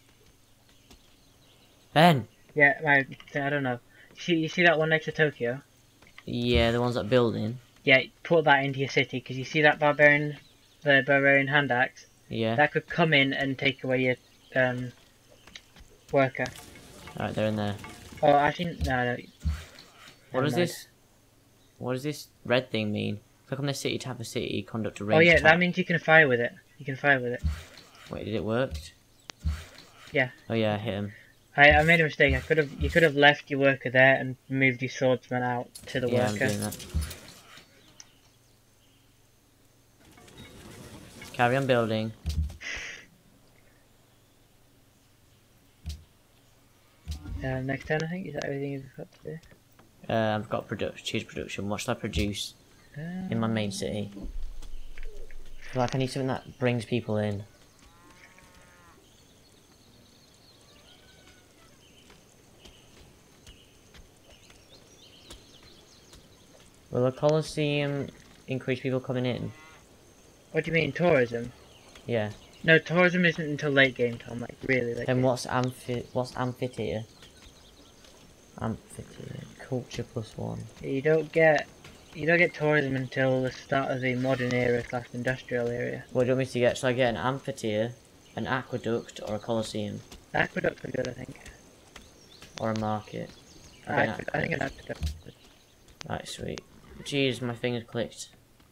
Ben! Yeah, I, I don't know. You see, you see that one next to Tokyo? Yeah, the ones that building. yeah, put that into your city, because you see that barbarian, the barbarian hand axe, Yeah. that could come in and take away your um, worker. Alright, they're in there. Oh, actually, no, no. What never does mind. this? What does this red thing mean? Click on the city tab of city, conduct a Oh range yeah, attack. that means you can fire with it. You can fire with it. Wait, did it work? Yeah. Oh yeah, I hit him. I, I made a mistake. I could have you could have left your worker there and moved your swordsman out to the Yeah, I'm worker. doing that. Carry on building. Uh, next turn, I think, is that everything you've got to do? Uh, I've got product. Choose production. What should I produce Uh, in my main city? I feel like I need something that brings people in. Will the Colosseum increase people coming in? What do you mean, tourism? Yeah. No, tourism isn't until late game time, like really late. Then game. what's amphi? What's amphitheater? Amphitheater. Culture plus one. You don't get you don't get tourism until the start of the modern era slash industrial area. What do you want me to get? Should I get an amphitheater, an aqueduct, or a Colosseum? Aqueducts are good, I think. Or a market? I'll get an Aqueduct, I think an aqueduct. Right, sweet. Jeez, my fingers clicked.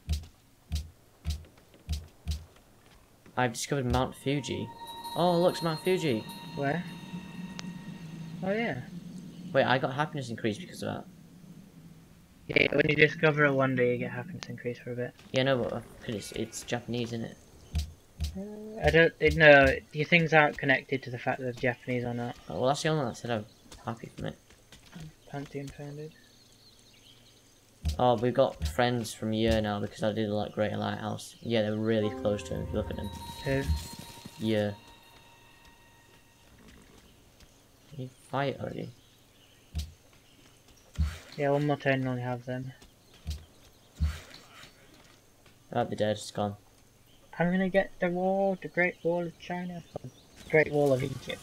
I've discovered Mount Fuji. Oh, look, it's Mount Fuji. Where? Oh yeah. Wait, I got happiness increased because of that. Yeah, when you discover it one day, you get happiness increase for a bit. Yeah, no, but it's, it's Japanese, isn't it? Uh, I don't it, no. Your things aren't connected to the fact that it's Japanese or not. Oh, well, that's the only one that said I'm happy from it. Pantheon founded. Oh, we've got friends from Year now because I did like Greater Lighthouse. Yeah, they're really close to him if you look at them. Who? Year. You fight already? Yeah, one more turn and only have them. I'd be dead, it's gone. I'm gonna get the wall, the Great Wall of China, Great Wall of Egypt.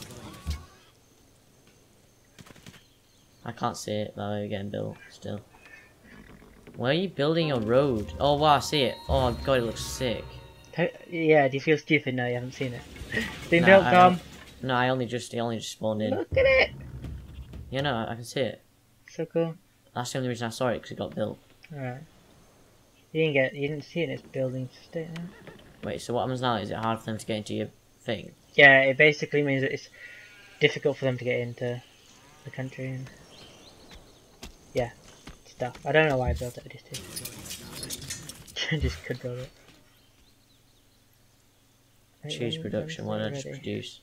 I can't see it, but we're getting built still. Where are you building your road? Oh wow, I see it. Oh god, it looks sick. Yeah, do you feel stupid now you haven't seen it? It's been Nah, built, I Tom. don't- No, I only just, it only just spawned in. Look at it! Yeah, no, I can see it. So cool. That's the only reason I saw it, because it got built. Alright. You didn't get, you didn't see it in its building state now. Wait, so what happens now? Is it hard for them to get into your thing? Yeah, it basically means that it's difficult for them to get into the country and yeah, stuff. I don't know why I built it, I just did. Just could build it. Right, Choose when- production, when why is not it just ready? produce?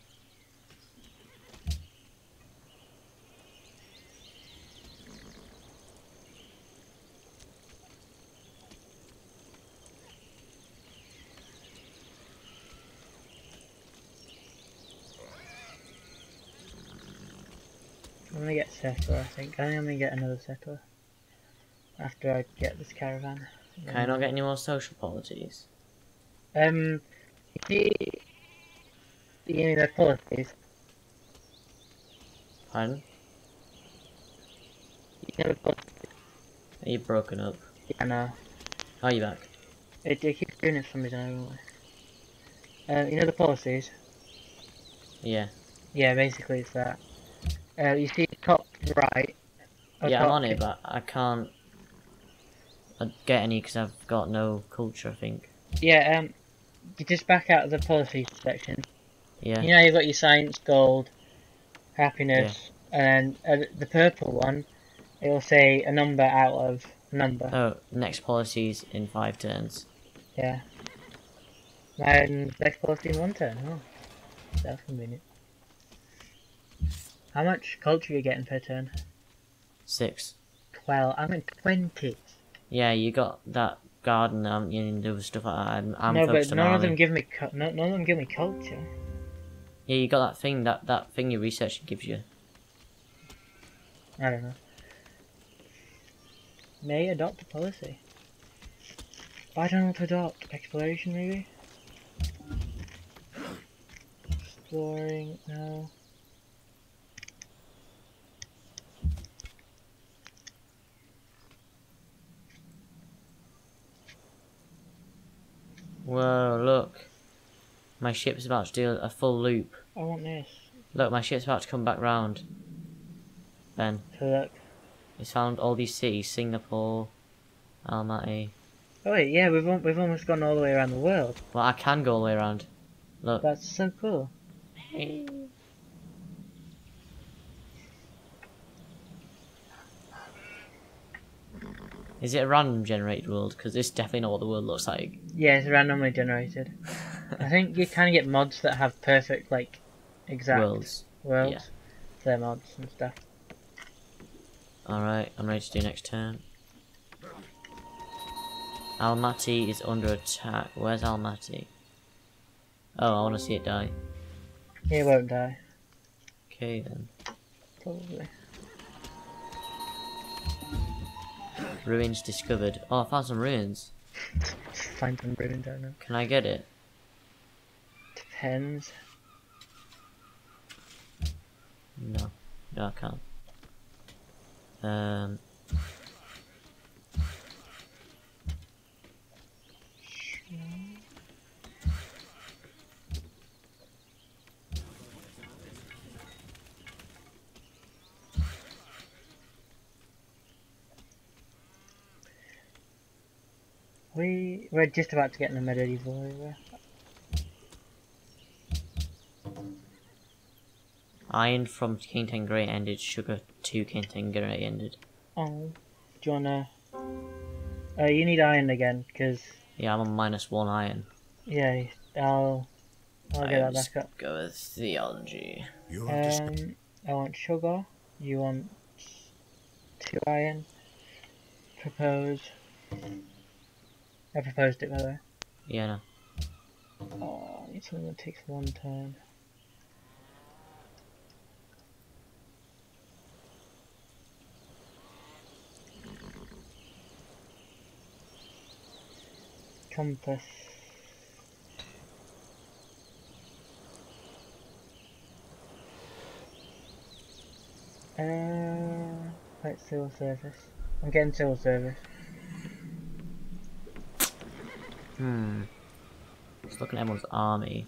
I'm gonna get settler, I think. I think I'm gonna get another settler after I get this caravan. Can I not get any more social policies? Um, you see, you know their policies. Pardon? You know the policies. Are you broken up? Yeah, no. Are you back? It, it keeps doing it for some reason. I don't know why. Uh, you know the policies. Yeah. Yeah, basically it's that. Uh, you see top right. or Yeah, I'm top- on it, but I can't uh, get any because I've got no culture, I think. Yeah, um, you just back out of the policies section. Yeah. You know you've got your science, gold, happiness, and uh, the purple one, it will say a number out of a number. Oh, next policies in five turns. Yeah. Mine's next policy in one turn. Oh, that's convenient. How much culture are you getting per turn? Six. Twelve. I'm at twenty. Yeah, you got that garden, um, you know, there was stuff like that. I'm, I'm no, focused but on none of army. them give me cu- no, none of them give me culture. Yeah, you got that thing, that, that thing your research gives you. I don't know. May adopt a policy. I don't know what to adopt. Exploration, maybe? Exploring, no. Whoa, look. My ship's about to do a full loop. I want this. Look, my ship's about to come back round. Ben, So look. it's found all these cities. Singapore, Almaty. Oh wait, yeah, we've al- we've almost gone all the way around the world. Well, I can go all the way around. Look. That's so cool. Is it a random generated world? Because this is definitely not what the world looks like. Yeah, it's randomly generated. I think you can get mods that have perfect, like, exact Worlds. worlds. Yeah. Their mods and stuff. Alright, I'm ready to do next turn. Almaty is under attack. Where's Almaty? Oh, I want to see it die. He won't die. Okay then. Probably. Ruins discovered. Oh, I found some ruins. Find some ruins, I don't know. Can I get it? Depends. No. No, I can't. Um... We we're just about to get in the medieval era. Iron from King Ten Grey ended. Sugar two King Ten Grey ended. Oh, do you wanna? Uh, you need iron again, cause Yeah, I'm on minus one iron. yeah, I'll I'll get I'll that back up. go with theology. You have discovered Um, I want sugar. You want two iron. Propose. I proposed it by the way. Yeah, no. Oh, I need something that takes one turn. Compass. Uh, right, civil service. I'm getting civil service. Hmm. Just looking at everyone's army.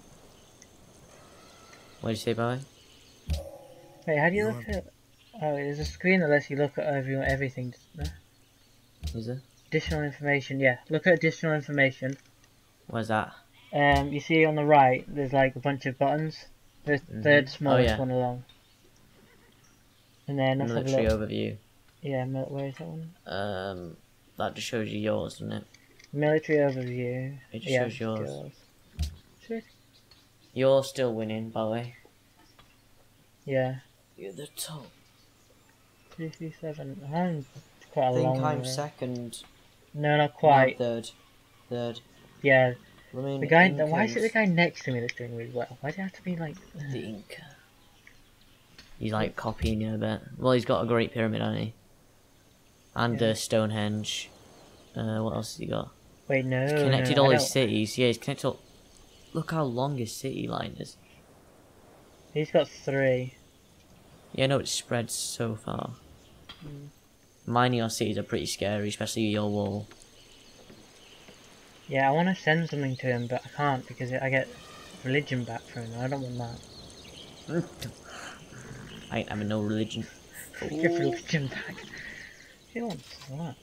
What did you say, boy? Wait, how do you You look have- at? Oh, there's a screen that lets you look at everyone, everything. No? Is it? Additional information. Yeah, look at additional information. Where's that? Um, you see on the right, there's like a bunch of buttons. The Mhm. third smallest yeah. one along. And then let's have a Military look. overview. Yeah, mil- where is that one? Um, that just shows you yours, doesn't it? Military overview. It just yeah, shows yours. Sweet. You're still winning, by the way. Yeah. You're the top. Three, three, seven. I'm quite a I think long I'm way. second. No, not No, quite. third. Third. Yeah. I mean, The guy. Incas, Why is it the guy next to me that's doing really well? Why does it have to be like? The Inca. He's like copying you a bit. Well, he's got a great pyramid, hasn't he? And Yeah. uh, Stonehenge. Uh, what else has he got? Wait, no. He's connected no, all I his don't- cities. Yeah, he's connected all... Look how long his city line is. He's got three. Yeah, no, it spreads so far. Mm. Mine of your cities are pretty scary, especially your wall. Yeah, I want to send something to him, but I can't because I get religion back from him. I don't want that. I ain't having no religion. Get religion back. Who wants that?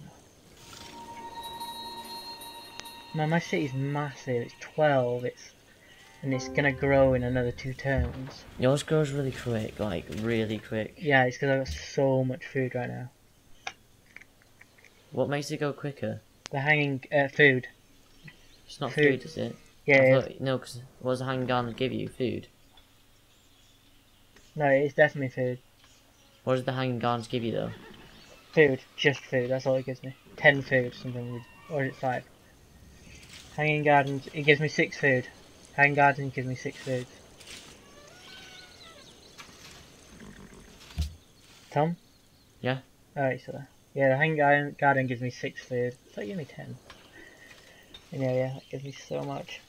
Man, my city's massive. It's twelve. It's and it's gonna grow in another two turns. Yours grows really quick, like really quick. Yeah, it's because I've got so much food right now. What makes it go quicker? The hanging uh, food. It's not Food. food, is it? Yeah, I yeah. thought- no, because what does the hanging garden give you? Food. No, it's definitely food. What does the hanging gardens give you though? Food, just food. That's all it gives me. Ten food, something, or is it five? Hanging gardens. It gives me six food. Hanging garden gives me six food. Tom? Yeah? Alright, so yeah, the hanging garden, garden gives me six food. So it give me ten. And yeah, yeah, that gives me so much.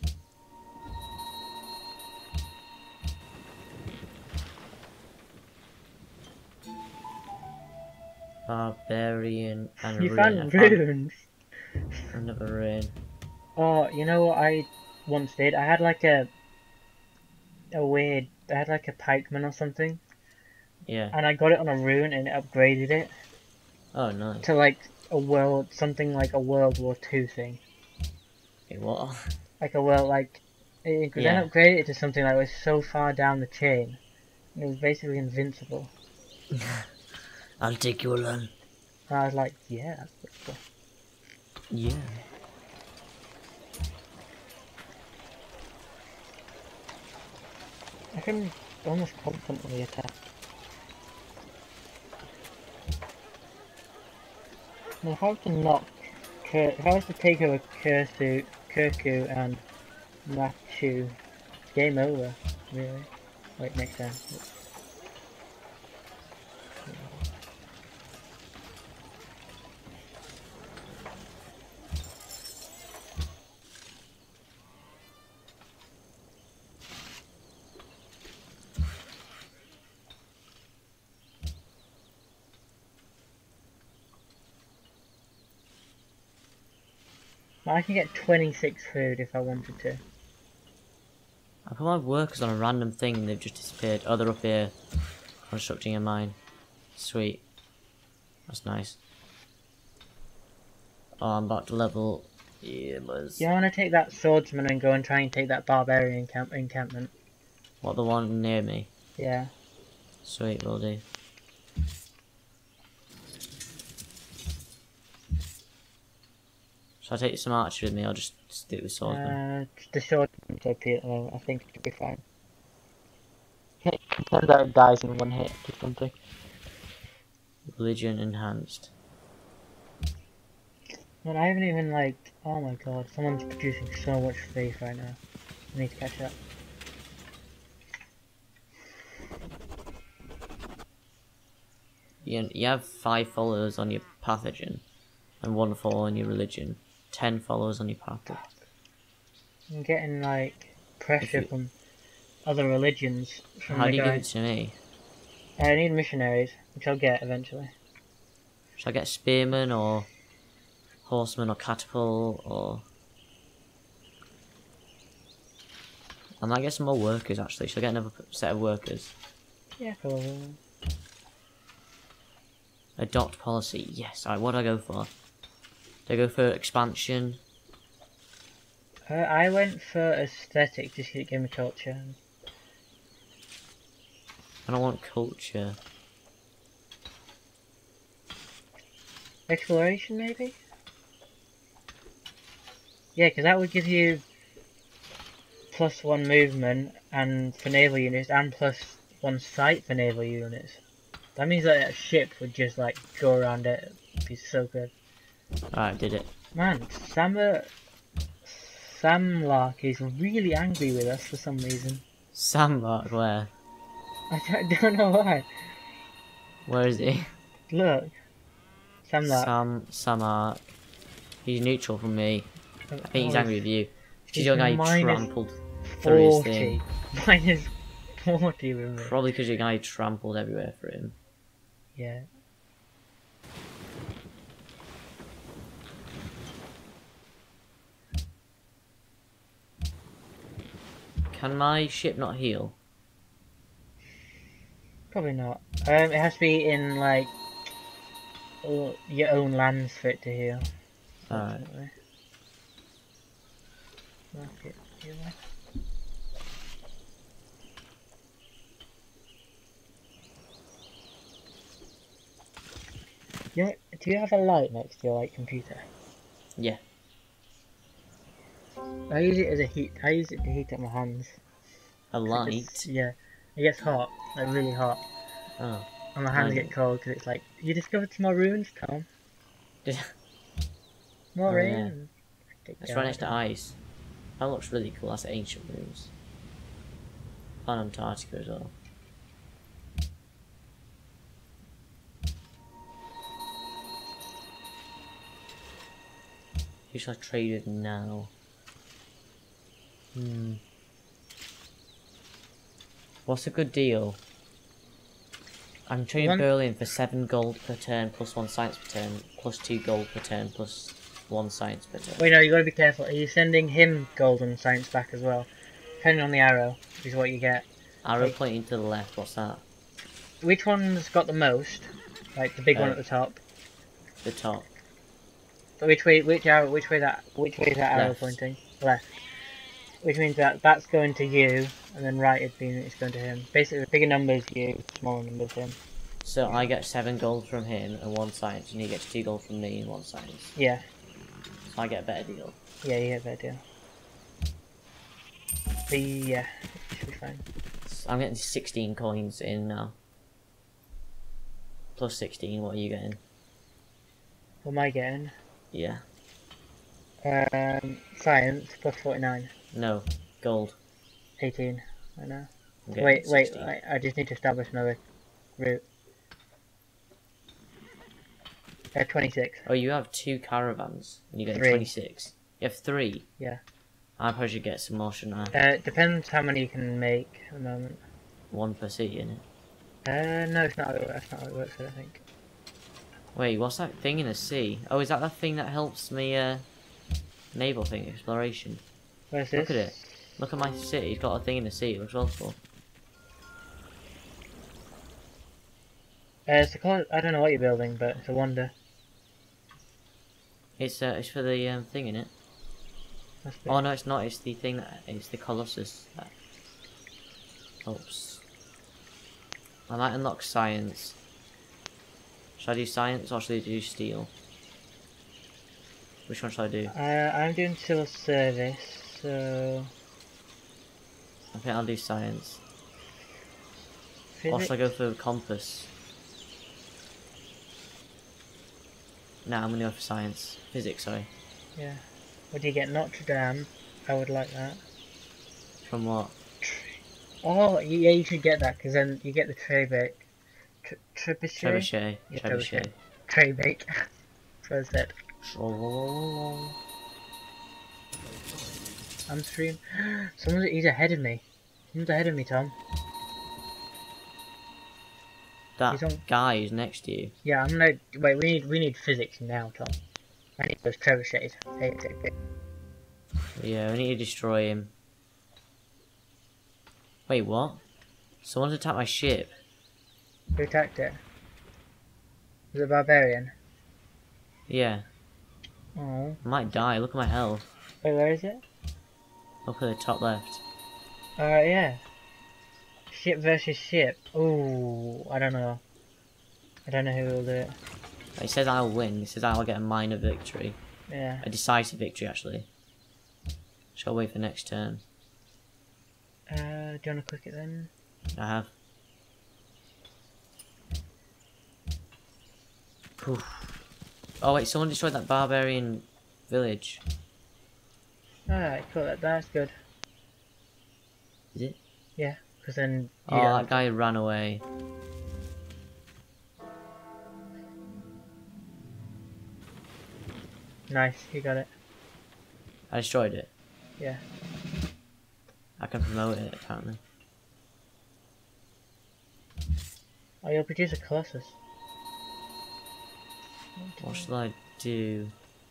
Barbarian and You ruin. found I found runes. another ruin. Oh, you know what I once did? I had like a a weird. I had like a pikeman or something, Yeah. and I got it on a rune and it upgraded it Oh, nice. to like a world, something like a World War Two thing, Wait, what? like a world like. It could then Yeah. upgrade it to something that was so far down the chain, it was basically invincible. I'll take you along. And I was like, yeah, that's pretty cool. Yeah. I can almost confidently attack. Now, if I was to knock, Kur if I was to take over Kursu, Kirku and Machu, game over, really. Wait, makes sense. I can get twenty-six food if I wanted to. I put my workers on a random thing and they've just disappeared. Oh, they're up here. Constructing a mine. Sweet. That's nice. Oh, I'm about to level. Yeah, boys. You want to take that swordsman and go and try and take that barbarian camp encampment? What, the one near me? Yeah. Sweet, will do. Shall I take some archer with me or just stick with swordsman? Uh, the swordsman's O P at the moment. I think it should be fine. It turns out it dies in one hit or something. Religion enhanced. Man, I haven't even like. Oh my god, someone's producing so much faith right now. I need to catch up. You, you have five followers on your pathogen and one follower on your religion. Ten followers on your pathogen. I'm getting like pressure you- from other religions. From How the do you guy. give it to me? I need missionaries, which I'll get eventually. Should I get spearman or horseman or catapult or... I might get some more workers actually. Should I get another set of workers? Yeah, probably. Adopt policy. Yes. Alright, what do I go for? Do I go for expansion? Uh, I went for aesthetic just to give me culture. I don't want culture. Exploration, maybe? Yeah, because that would give you plus one movement and for naval units and plus one sight for naval units. That means that a ship would just like go around it. It'd be so good. Alright, did it. Man, Sam Samlark is really angry with us for some reason. Samlark, where? I don't, don't know why. Where is he? Look. Samlark. Sam, Samark. He's neutral from me. I think he's Oh, angry with you. He's he's your guy minus trampled through his forty. thing. Minus forty with me. Probably because your guy trampled everywhere for him. Yeah. Can my ship not heal? Probably not. Um, it has to be in like uh, your own lands for it to heal. Alright. Unfortunately. Market healer. You know, do you have a light next to your like computer? Yeah. I use it as a heat. I use it to heat up my hands. A It light? gets- yeah, it gets hot, like really hot, Oh. and my hands Right. get cold because it's like you discovered some more ruins, Tom. More Oh, yeah. ruins. It's right next to ice. That looks really cool. That's ancient ruins. Fun Antarctica as well. Who should I trade with now? Hmm. What's a good deal? I'm trading One- Berlin for seven gold per turn plus one science per turn plus two gold per turn plus one science per turn. Wait, no, you gotta be careful. Are you sending him golden science back as well? Depending on the arrow, is what you get. Arrow Wait. pointing to the left, what's that? Which one's got the most? Like the big one Uh, at the top. The top. But which way? Which arrow? Which way that? Which way is that arrow Left. pointing? Left. Which means that that's going to you, and then right is being it's going to him. Basically, the bigger numbers you, smaller numbers him. So I get seven gold from him and one science, and he gets two gold from me and one science. Yeah, So I get a better deal. yeah, you get that deal. But yeah, it should be fine. So I'm getting sixteen coins in now. Plus sixteen, what are you getting? What am I getting? Yeah. Um, science plus forty-nine, No. Gold. eighteen. I know. I'm getting Wait, wait, sixteen. I, I just need to establish another route. Uh, twenty-six. Oh, you have two caravans, and you get Three. twenty-six. You have three? Yeah. I probably should get some more, shouldn't I? Uh, it depends how many you can make at the moment. One per city, innit? Uh, no, it's not. How it, that's not how it works. I don't think. Wait, what's that thing in the sea? Oh, is that the thing that helps me, uh, naval thing, exploration? Where's this? Look at it. Look at my city, it's got a thing in the sea, it looks well cool. Uh, it's a call. I don't know what you're building, but it's a wonder. It's, uh, it's for the, um, thing in it. Must be. Oh no, it's not, it's the thing that, it's the Colossus that helps. I might unlock science. Should I do science or should I do steel? Which one should I do? Uh, I'm doing civil service, so. I think I'll do science. Or Physics? should I go for compass? Nah, I'm gonna go for science. Physics, sorry. Yeah. What do you get? Notre Dame. I would like that. From what? Oh, yeah, you should get that because then you get the Trebec. Tre- Trebuchet? Trebuchet. Yeah, Trebuchet. Trebec. First that. I'm stream. Someone's he's ahead of me. Someone's ahead of me, Tom. That He's on- guy who's next to you. Yeah, I'm gonna wait. We need we need physics now, Tom. I need those trebuchets. Hey, hey, hey. Yeah, we need to destroy him. Wait, what? Someone's attacked my ship. Who attacked it? Was it barbarian? Yeah. Oh. I might die. Look at my health. Wait, where is it? Look at the top left. Alright, yeah. Ship versus ship. Ooh, I don't know. I don't know who will do it. It says I'll win. It says I'll get a minor victory. Yeah. A decisive victory, actually. Just gotta wait for next turn. Uh, do you wanna click it then? I have. Oof. Oh wait, someone destroyed that barbarian village. Alright, cool. That, that's good. Is it? Yeah, because then. Oh, You that guy ran away. Nice, you got it. I destroyed it. Yeah. I can promote it, apparently. Oh, you'll produce a Colossus. What should I do?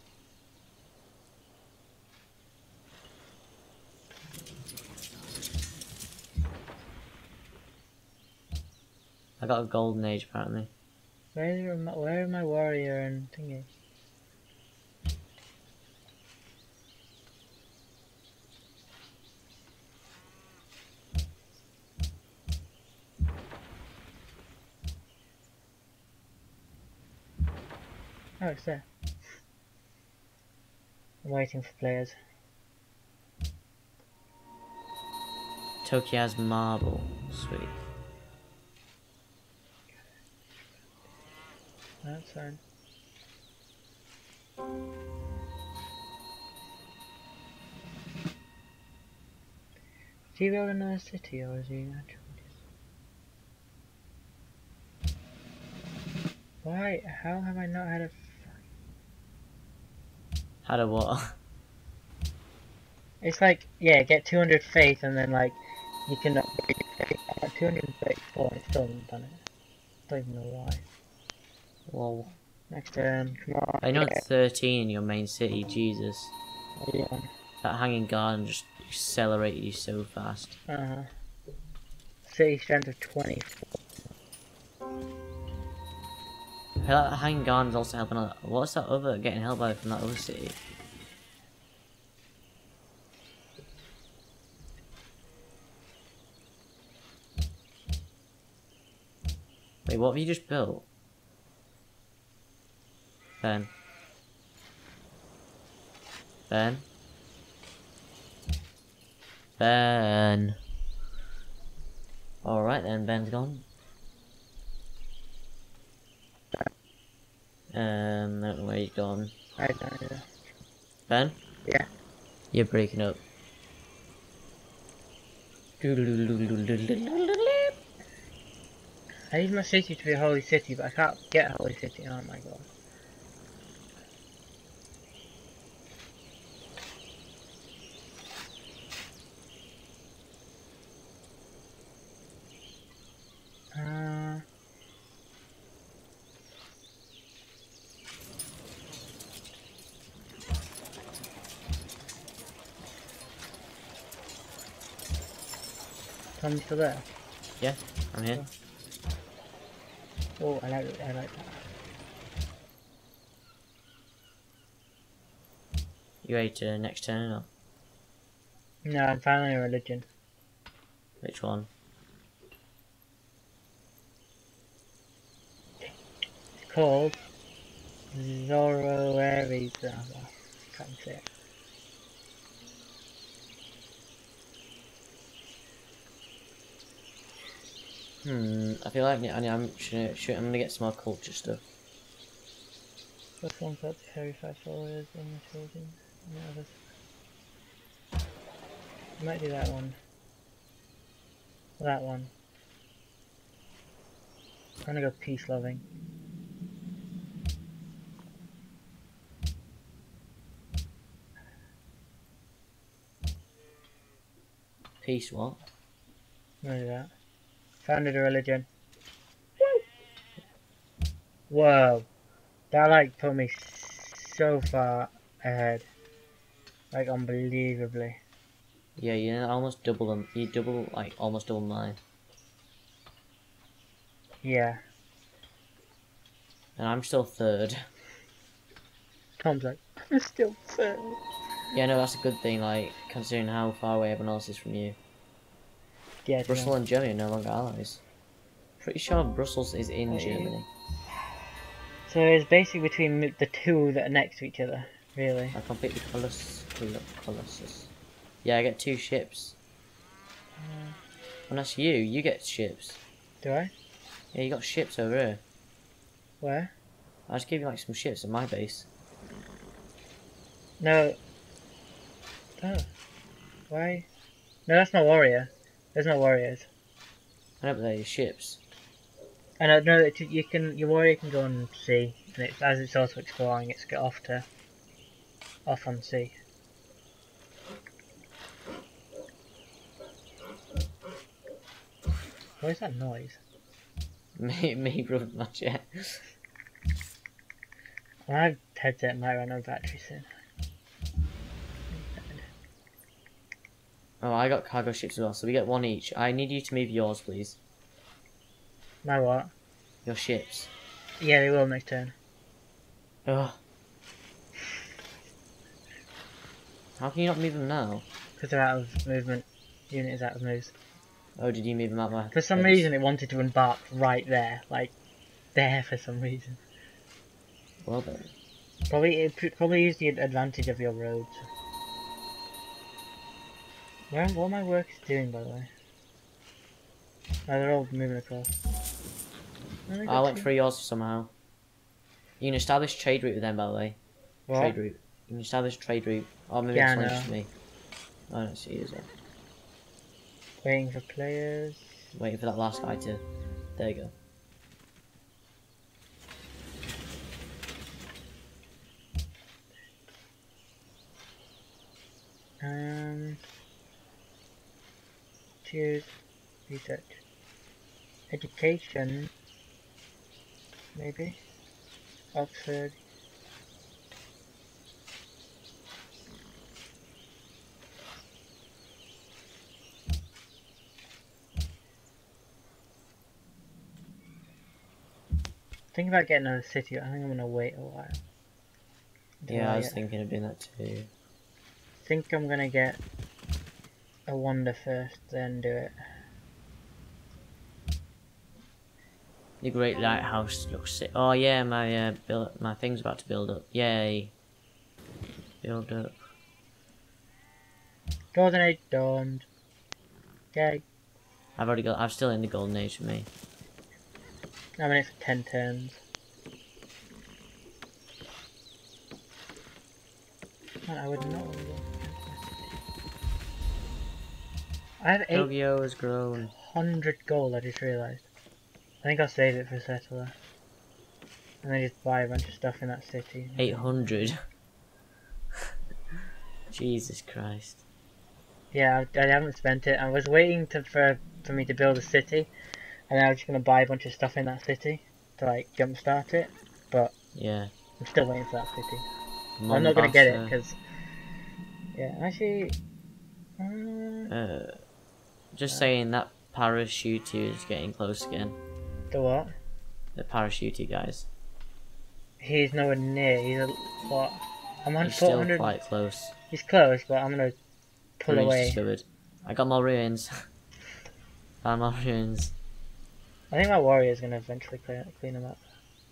I got a golden age, apparently. Where are my, where are my warrior and thingy? Oh, it's there. I'm waiting for players. Tokia's marble. Sweet. That's fine. Is he building another city or is he actually just... Why? How have I not had a... Had a what? It's like, yeah, get two hundred faith and then like, you can upgrade your faith. I'm at two hundred thirty-four and it still hasn't done it. Don't even know why. Well, Next turn, come on. I know yeah. thirteen in your main city, Jesus. What are you on? That hanging garden just accelerated you so fast. Uh-huh. City strength of twenty. That hanging garden's also helping out. What's that other getting help by from that other city? Wait, what have you just built? Ben. Ben. Ben. Alright then, Ben's gone. Um, I don't know where he's gone. I don't know. Ben? Yeah. You're breaking up. I need my city to be a holy city, but I can't get a holy city. Oh my god. Uh, Tom, you still there? Yeah, I'm here. Oh, I like it. I like that. You ready to next turn or No, I'm finally a religion. which one? It's called Zoroastrianism. I can't say it. Hmm, I feel like I I'm, should, should, I'm gonna get some more culture stuff. First one got terrified followers and the children and the others. I might do that one. That one. I'm gonna go peace loving. Peace, what? I'm gonna do that. Founded a religion. Whoa. That like put me so far ahead. Like unbelievably. Yeah, you almost double them. You double, like, almost double mine. Yeah. And I'm still third. Tom's like, I'm still third. Yeah, no, that's a good thing, like, considering how far away everyone else is from you. Yeah, Brussels and Germany are no longer allies. Pretty sure Brussels is in Wait. Germany. So it's basically between the two that are next to each other, really. I completely Colossus. Colossus. Yeah, I get two ships. Uh, And that's you. You get ships. do I? Yeah, you got ships over here. Where? I just gave you like some ships at my base. No. Oh. Why? No, that's not warrior. There's no warriors. I know, but they're your ships. I know, no, it, you can, your warrior can go on sea, and it's, as it's also exploring, it's get off to, off on sea. What is that noise? me, me, brother, not yet. My headset might run out of battery soon. Oh, I got cargo ships as well, so we get one each. I need you to move yours, please. My what? Your ships. Yeah, they will next turn. Ugh. How can you not move them now? Because they're out of movement. Unit is out of moves. Oh, did you move them out my For some base? reason it wanted to embark right there. Like, there for some reason. Well then. Probably, it pr- probably use the advantage of your roads. Where, what are my workers doing, by the way? Oh, they're all moving across. Oh, they I got went two- through yours somehow. You can establish trade route with them, by the way. What? Trade route. You can establish trade route. Oh, maybe Yeah, it's I only know. just me. I don't see you as well. Waiting for players. Waiting for that last guy to... There you go. Um, choose research, education, maybe. Oxford. Think about getting another city. I think I'm gonna wait a while. until Yeah, I was get- thinking of doing that too. think I'm gonna get a wonder first, then do it. The Great Lighthouse looks sick. Oh yeah, my uh, build, my thing's about to build up. Yay! Build up. Golden Age dawned. Okay, I've already got. I'm still in the golden age for me. I'm in it for ten turns. Man, I would not want to go. I have eight Tokyo has grown. hundred gold. I just realised. I think I'll save it for settler, and then just buy a bunch of stuff in that city. Eight hundred. Jesus Christ. Yeah, I, I haven't spent it. I was waiting to for for me to build a city, and then I was just gonna buy a bunch of stuff in that city to like jumpstart it. But Yeah. I'm still waiting for that city. I'm not gonna get it Mombasa. because yeah, actually. Uh, Uh, just saying that parachute is getting close again. the what? The parachute guys. He's nowhere near. He's a what? I'm on He's still four hundred. quite close. He's close, but I'm gonna pull Ruins away. discovered. I got more ruins. Found more ruins. I think my warrior's gonna eventually clean clean him up.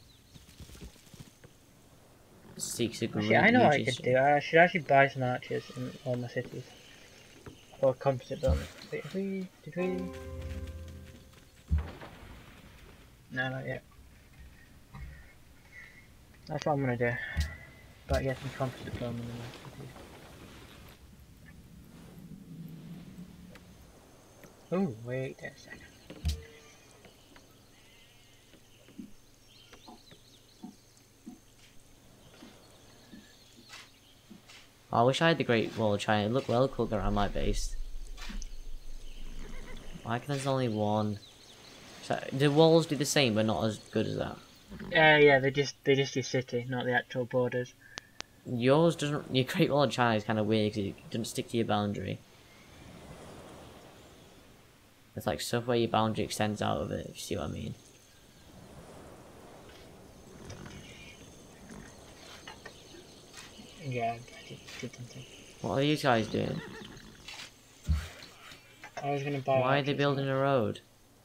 Seeks a great Actually, I know what I magician. could do. I should actually buy some archers in all my cities. Or composite building. Wait, did we? Did we? No, not yet. That's what I'm gonna do. But get some composite building in my cities. Oh, wait a second. I wish I had the Great Wall of China. It looked well cool around my base. Why can there's only one? So, the walls do the same, but not as good as that. Uh, yeah, they just they just do city, not the actual borders. Yours doesn't. Your Great Wall of China is kind of weird because it doesn't stick to your boundary. It's like stuff where your boundary extends out of it. If you see what I mean. Yeah, I did, did something. What are you guys doing? I was gonna buy. Why are they archers. building a road?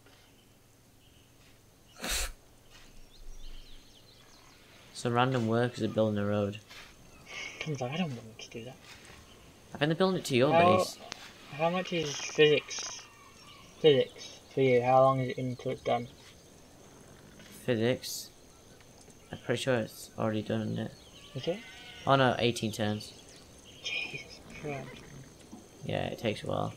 Some random workers are building a road. Comes like, I don't want them to do that. I think they're building it to your How- base. How much is physics? Physics for you? How long is it until it's done? Physics. I'm pretty sure it's already done, isn't it? Is it? Oh no, eighteen turns. Jesus Christ. Yeah, it takes a while.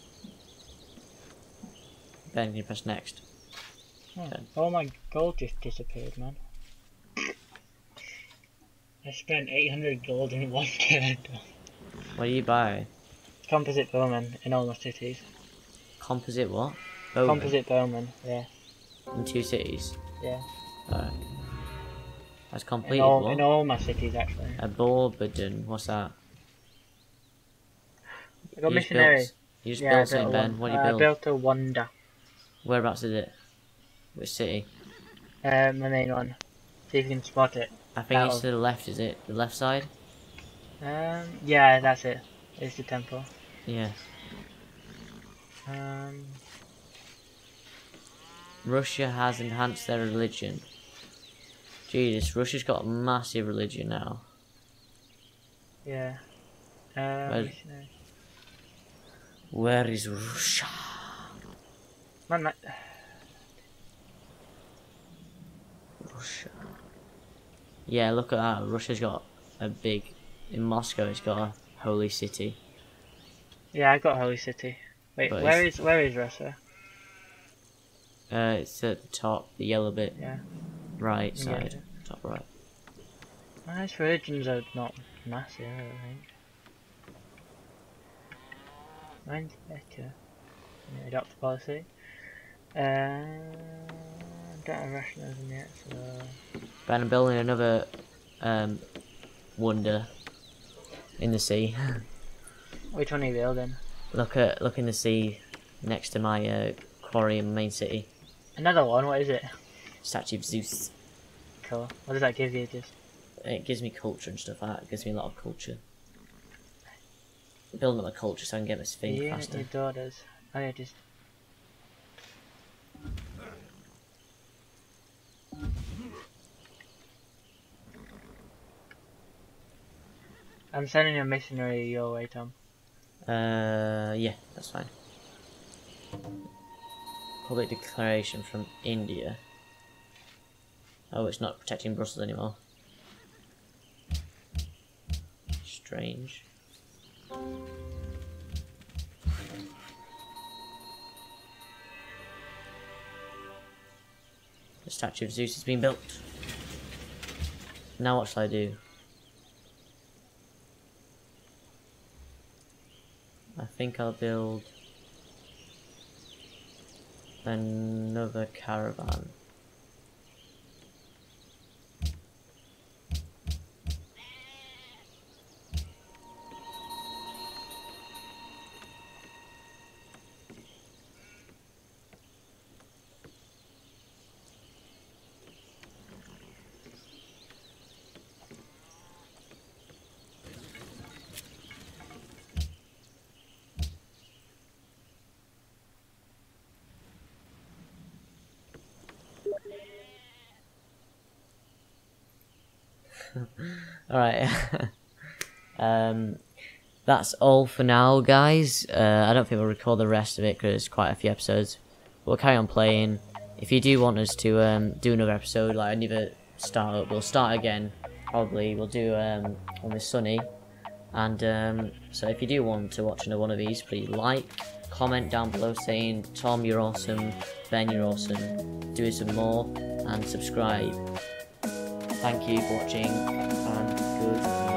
Then you press next. Oh, Okay. all my gold just disappeared, man. I spent eight hundred gold in one turn. What do you buy? Composite bowman in all my cities. Composite what? Bowman. Composite bowman, yeah, In two cities. yeah. Alright. That's In completed all, what? in all my cities, actually. A Borbadon. What's that? I got You just missionary. built- You just Yeah, I built built something, a Ben. won- What do you uh, I build? built a wonder. Whereabouts is it? Which city? Uh, my main one. See if you can spot it. I think it's That'll- to the left, is it? The left side? Um, yeah, that's it. It's the temple. Yeah. Um, Russia has enhanced their religion. Jesus, Russia's got a massive religion now. yeah. Uh, Well- missionary. Where is Russia? Man, man. Russia. Yeah, look at that. Russia's got a big. In Moscow, it's got a holy city. Yeah, I got Holy City. Wait, But where it's- is where is Russia? Uh, it's at the top, the yellow bit, Yeah. right Yeah. side, top right. Well, its religions are not massive, I don't think. Mine's better. Yeah, adopt policy. Uh, don't have rationalism yet, so... But I'm building another um, wonder in the sea. Which one are you building? Look at look in the sea next to my uh, quarry in main city. Another one, what is it? Statue of Zeus. Cool. What does that give you, just? It gives me culture and stuff like that. It gives me a lot of culture. Building up my culture so I can get my thing You faster. and your daughters. Oh yeah, just... I'm sending a missionary your way, Tom. Uh, yeah, that's fine. Public declaration from India. Oh, it's not protecting Brussels anymore. Strange. The statue of Zeus has been built. Now what shall I do? I think I'll build another caravan. Alright, um, that's all for now, guys. Uh, I don't think we'll record the rest of it because it's quite a few episodes. We'll carry on playing. If you do want us to um, do another episode, like another start up, we'll start again. Probably we'll do um, on this Sunny. And um, so if you do want to watch another one of these, please like, comment down below saying, Tom, you're awesome, Ben, you're awesome, do some more, and subscribe. Thank you for watching, and good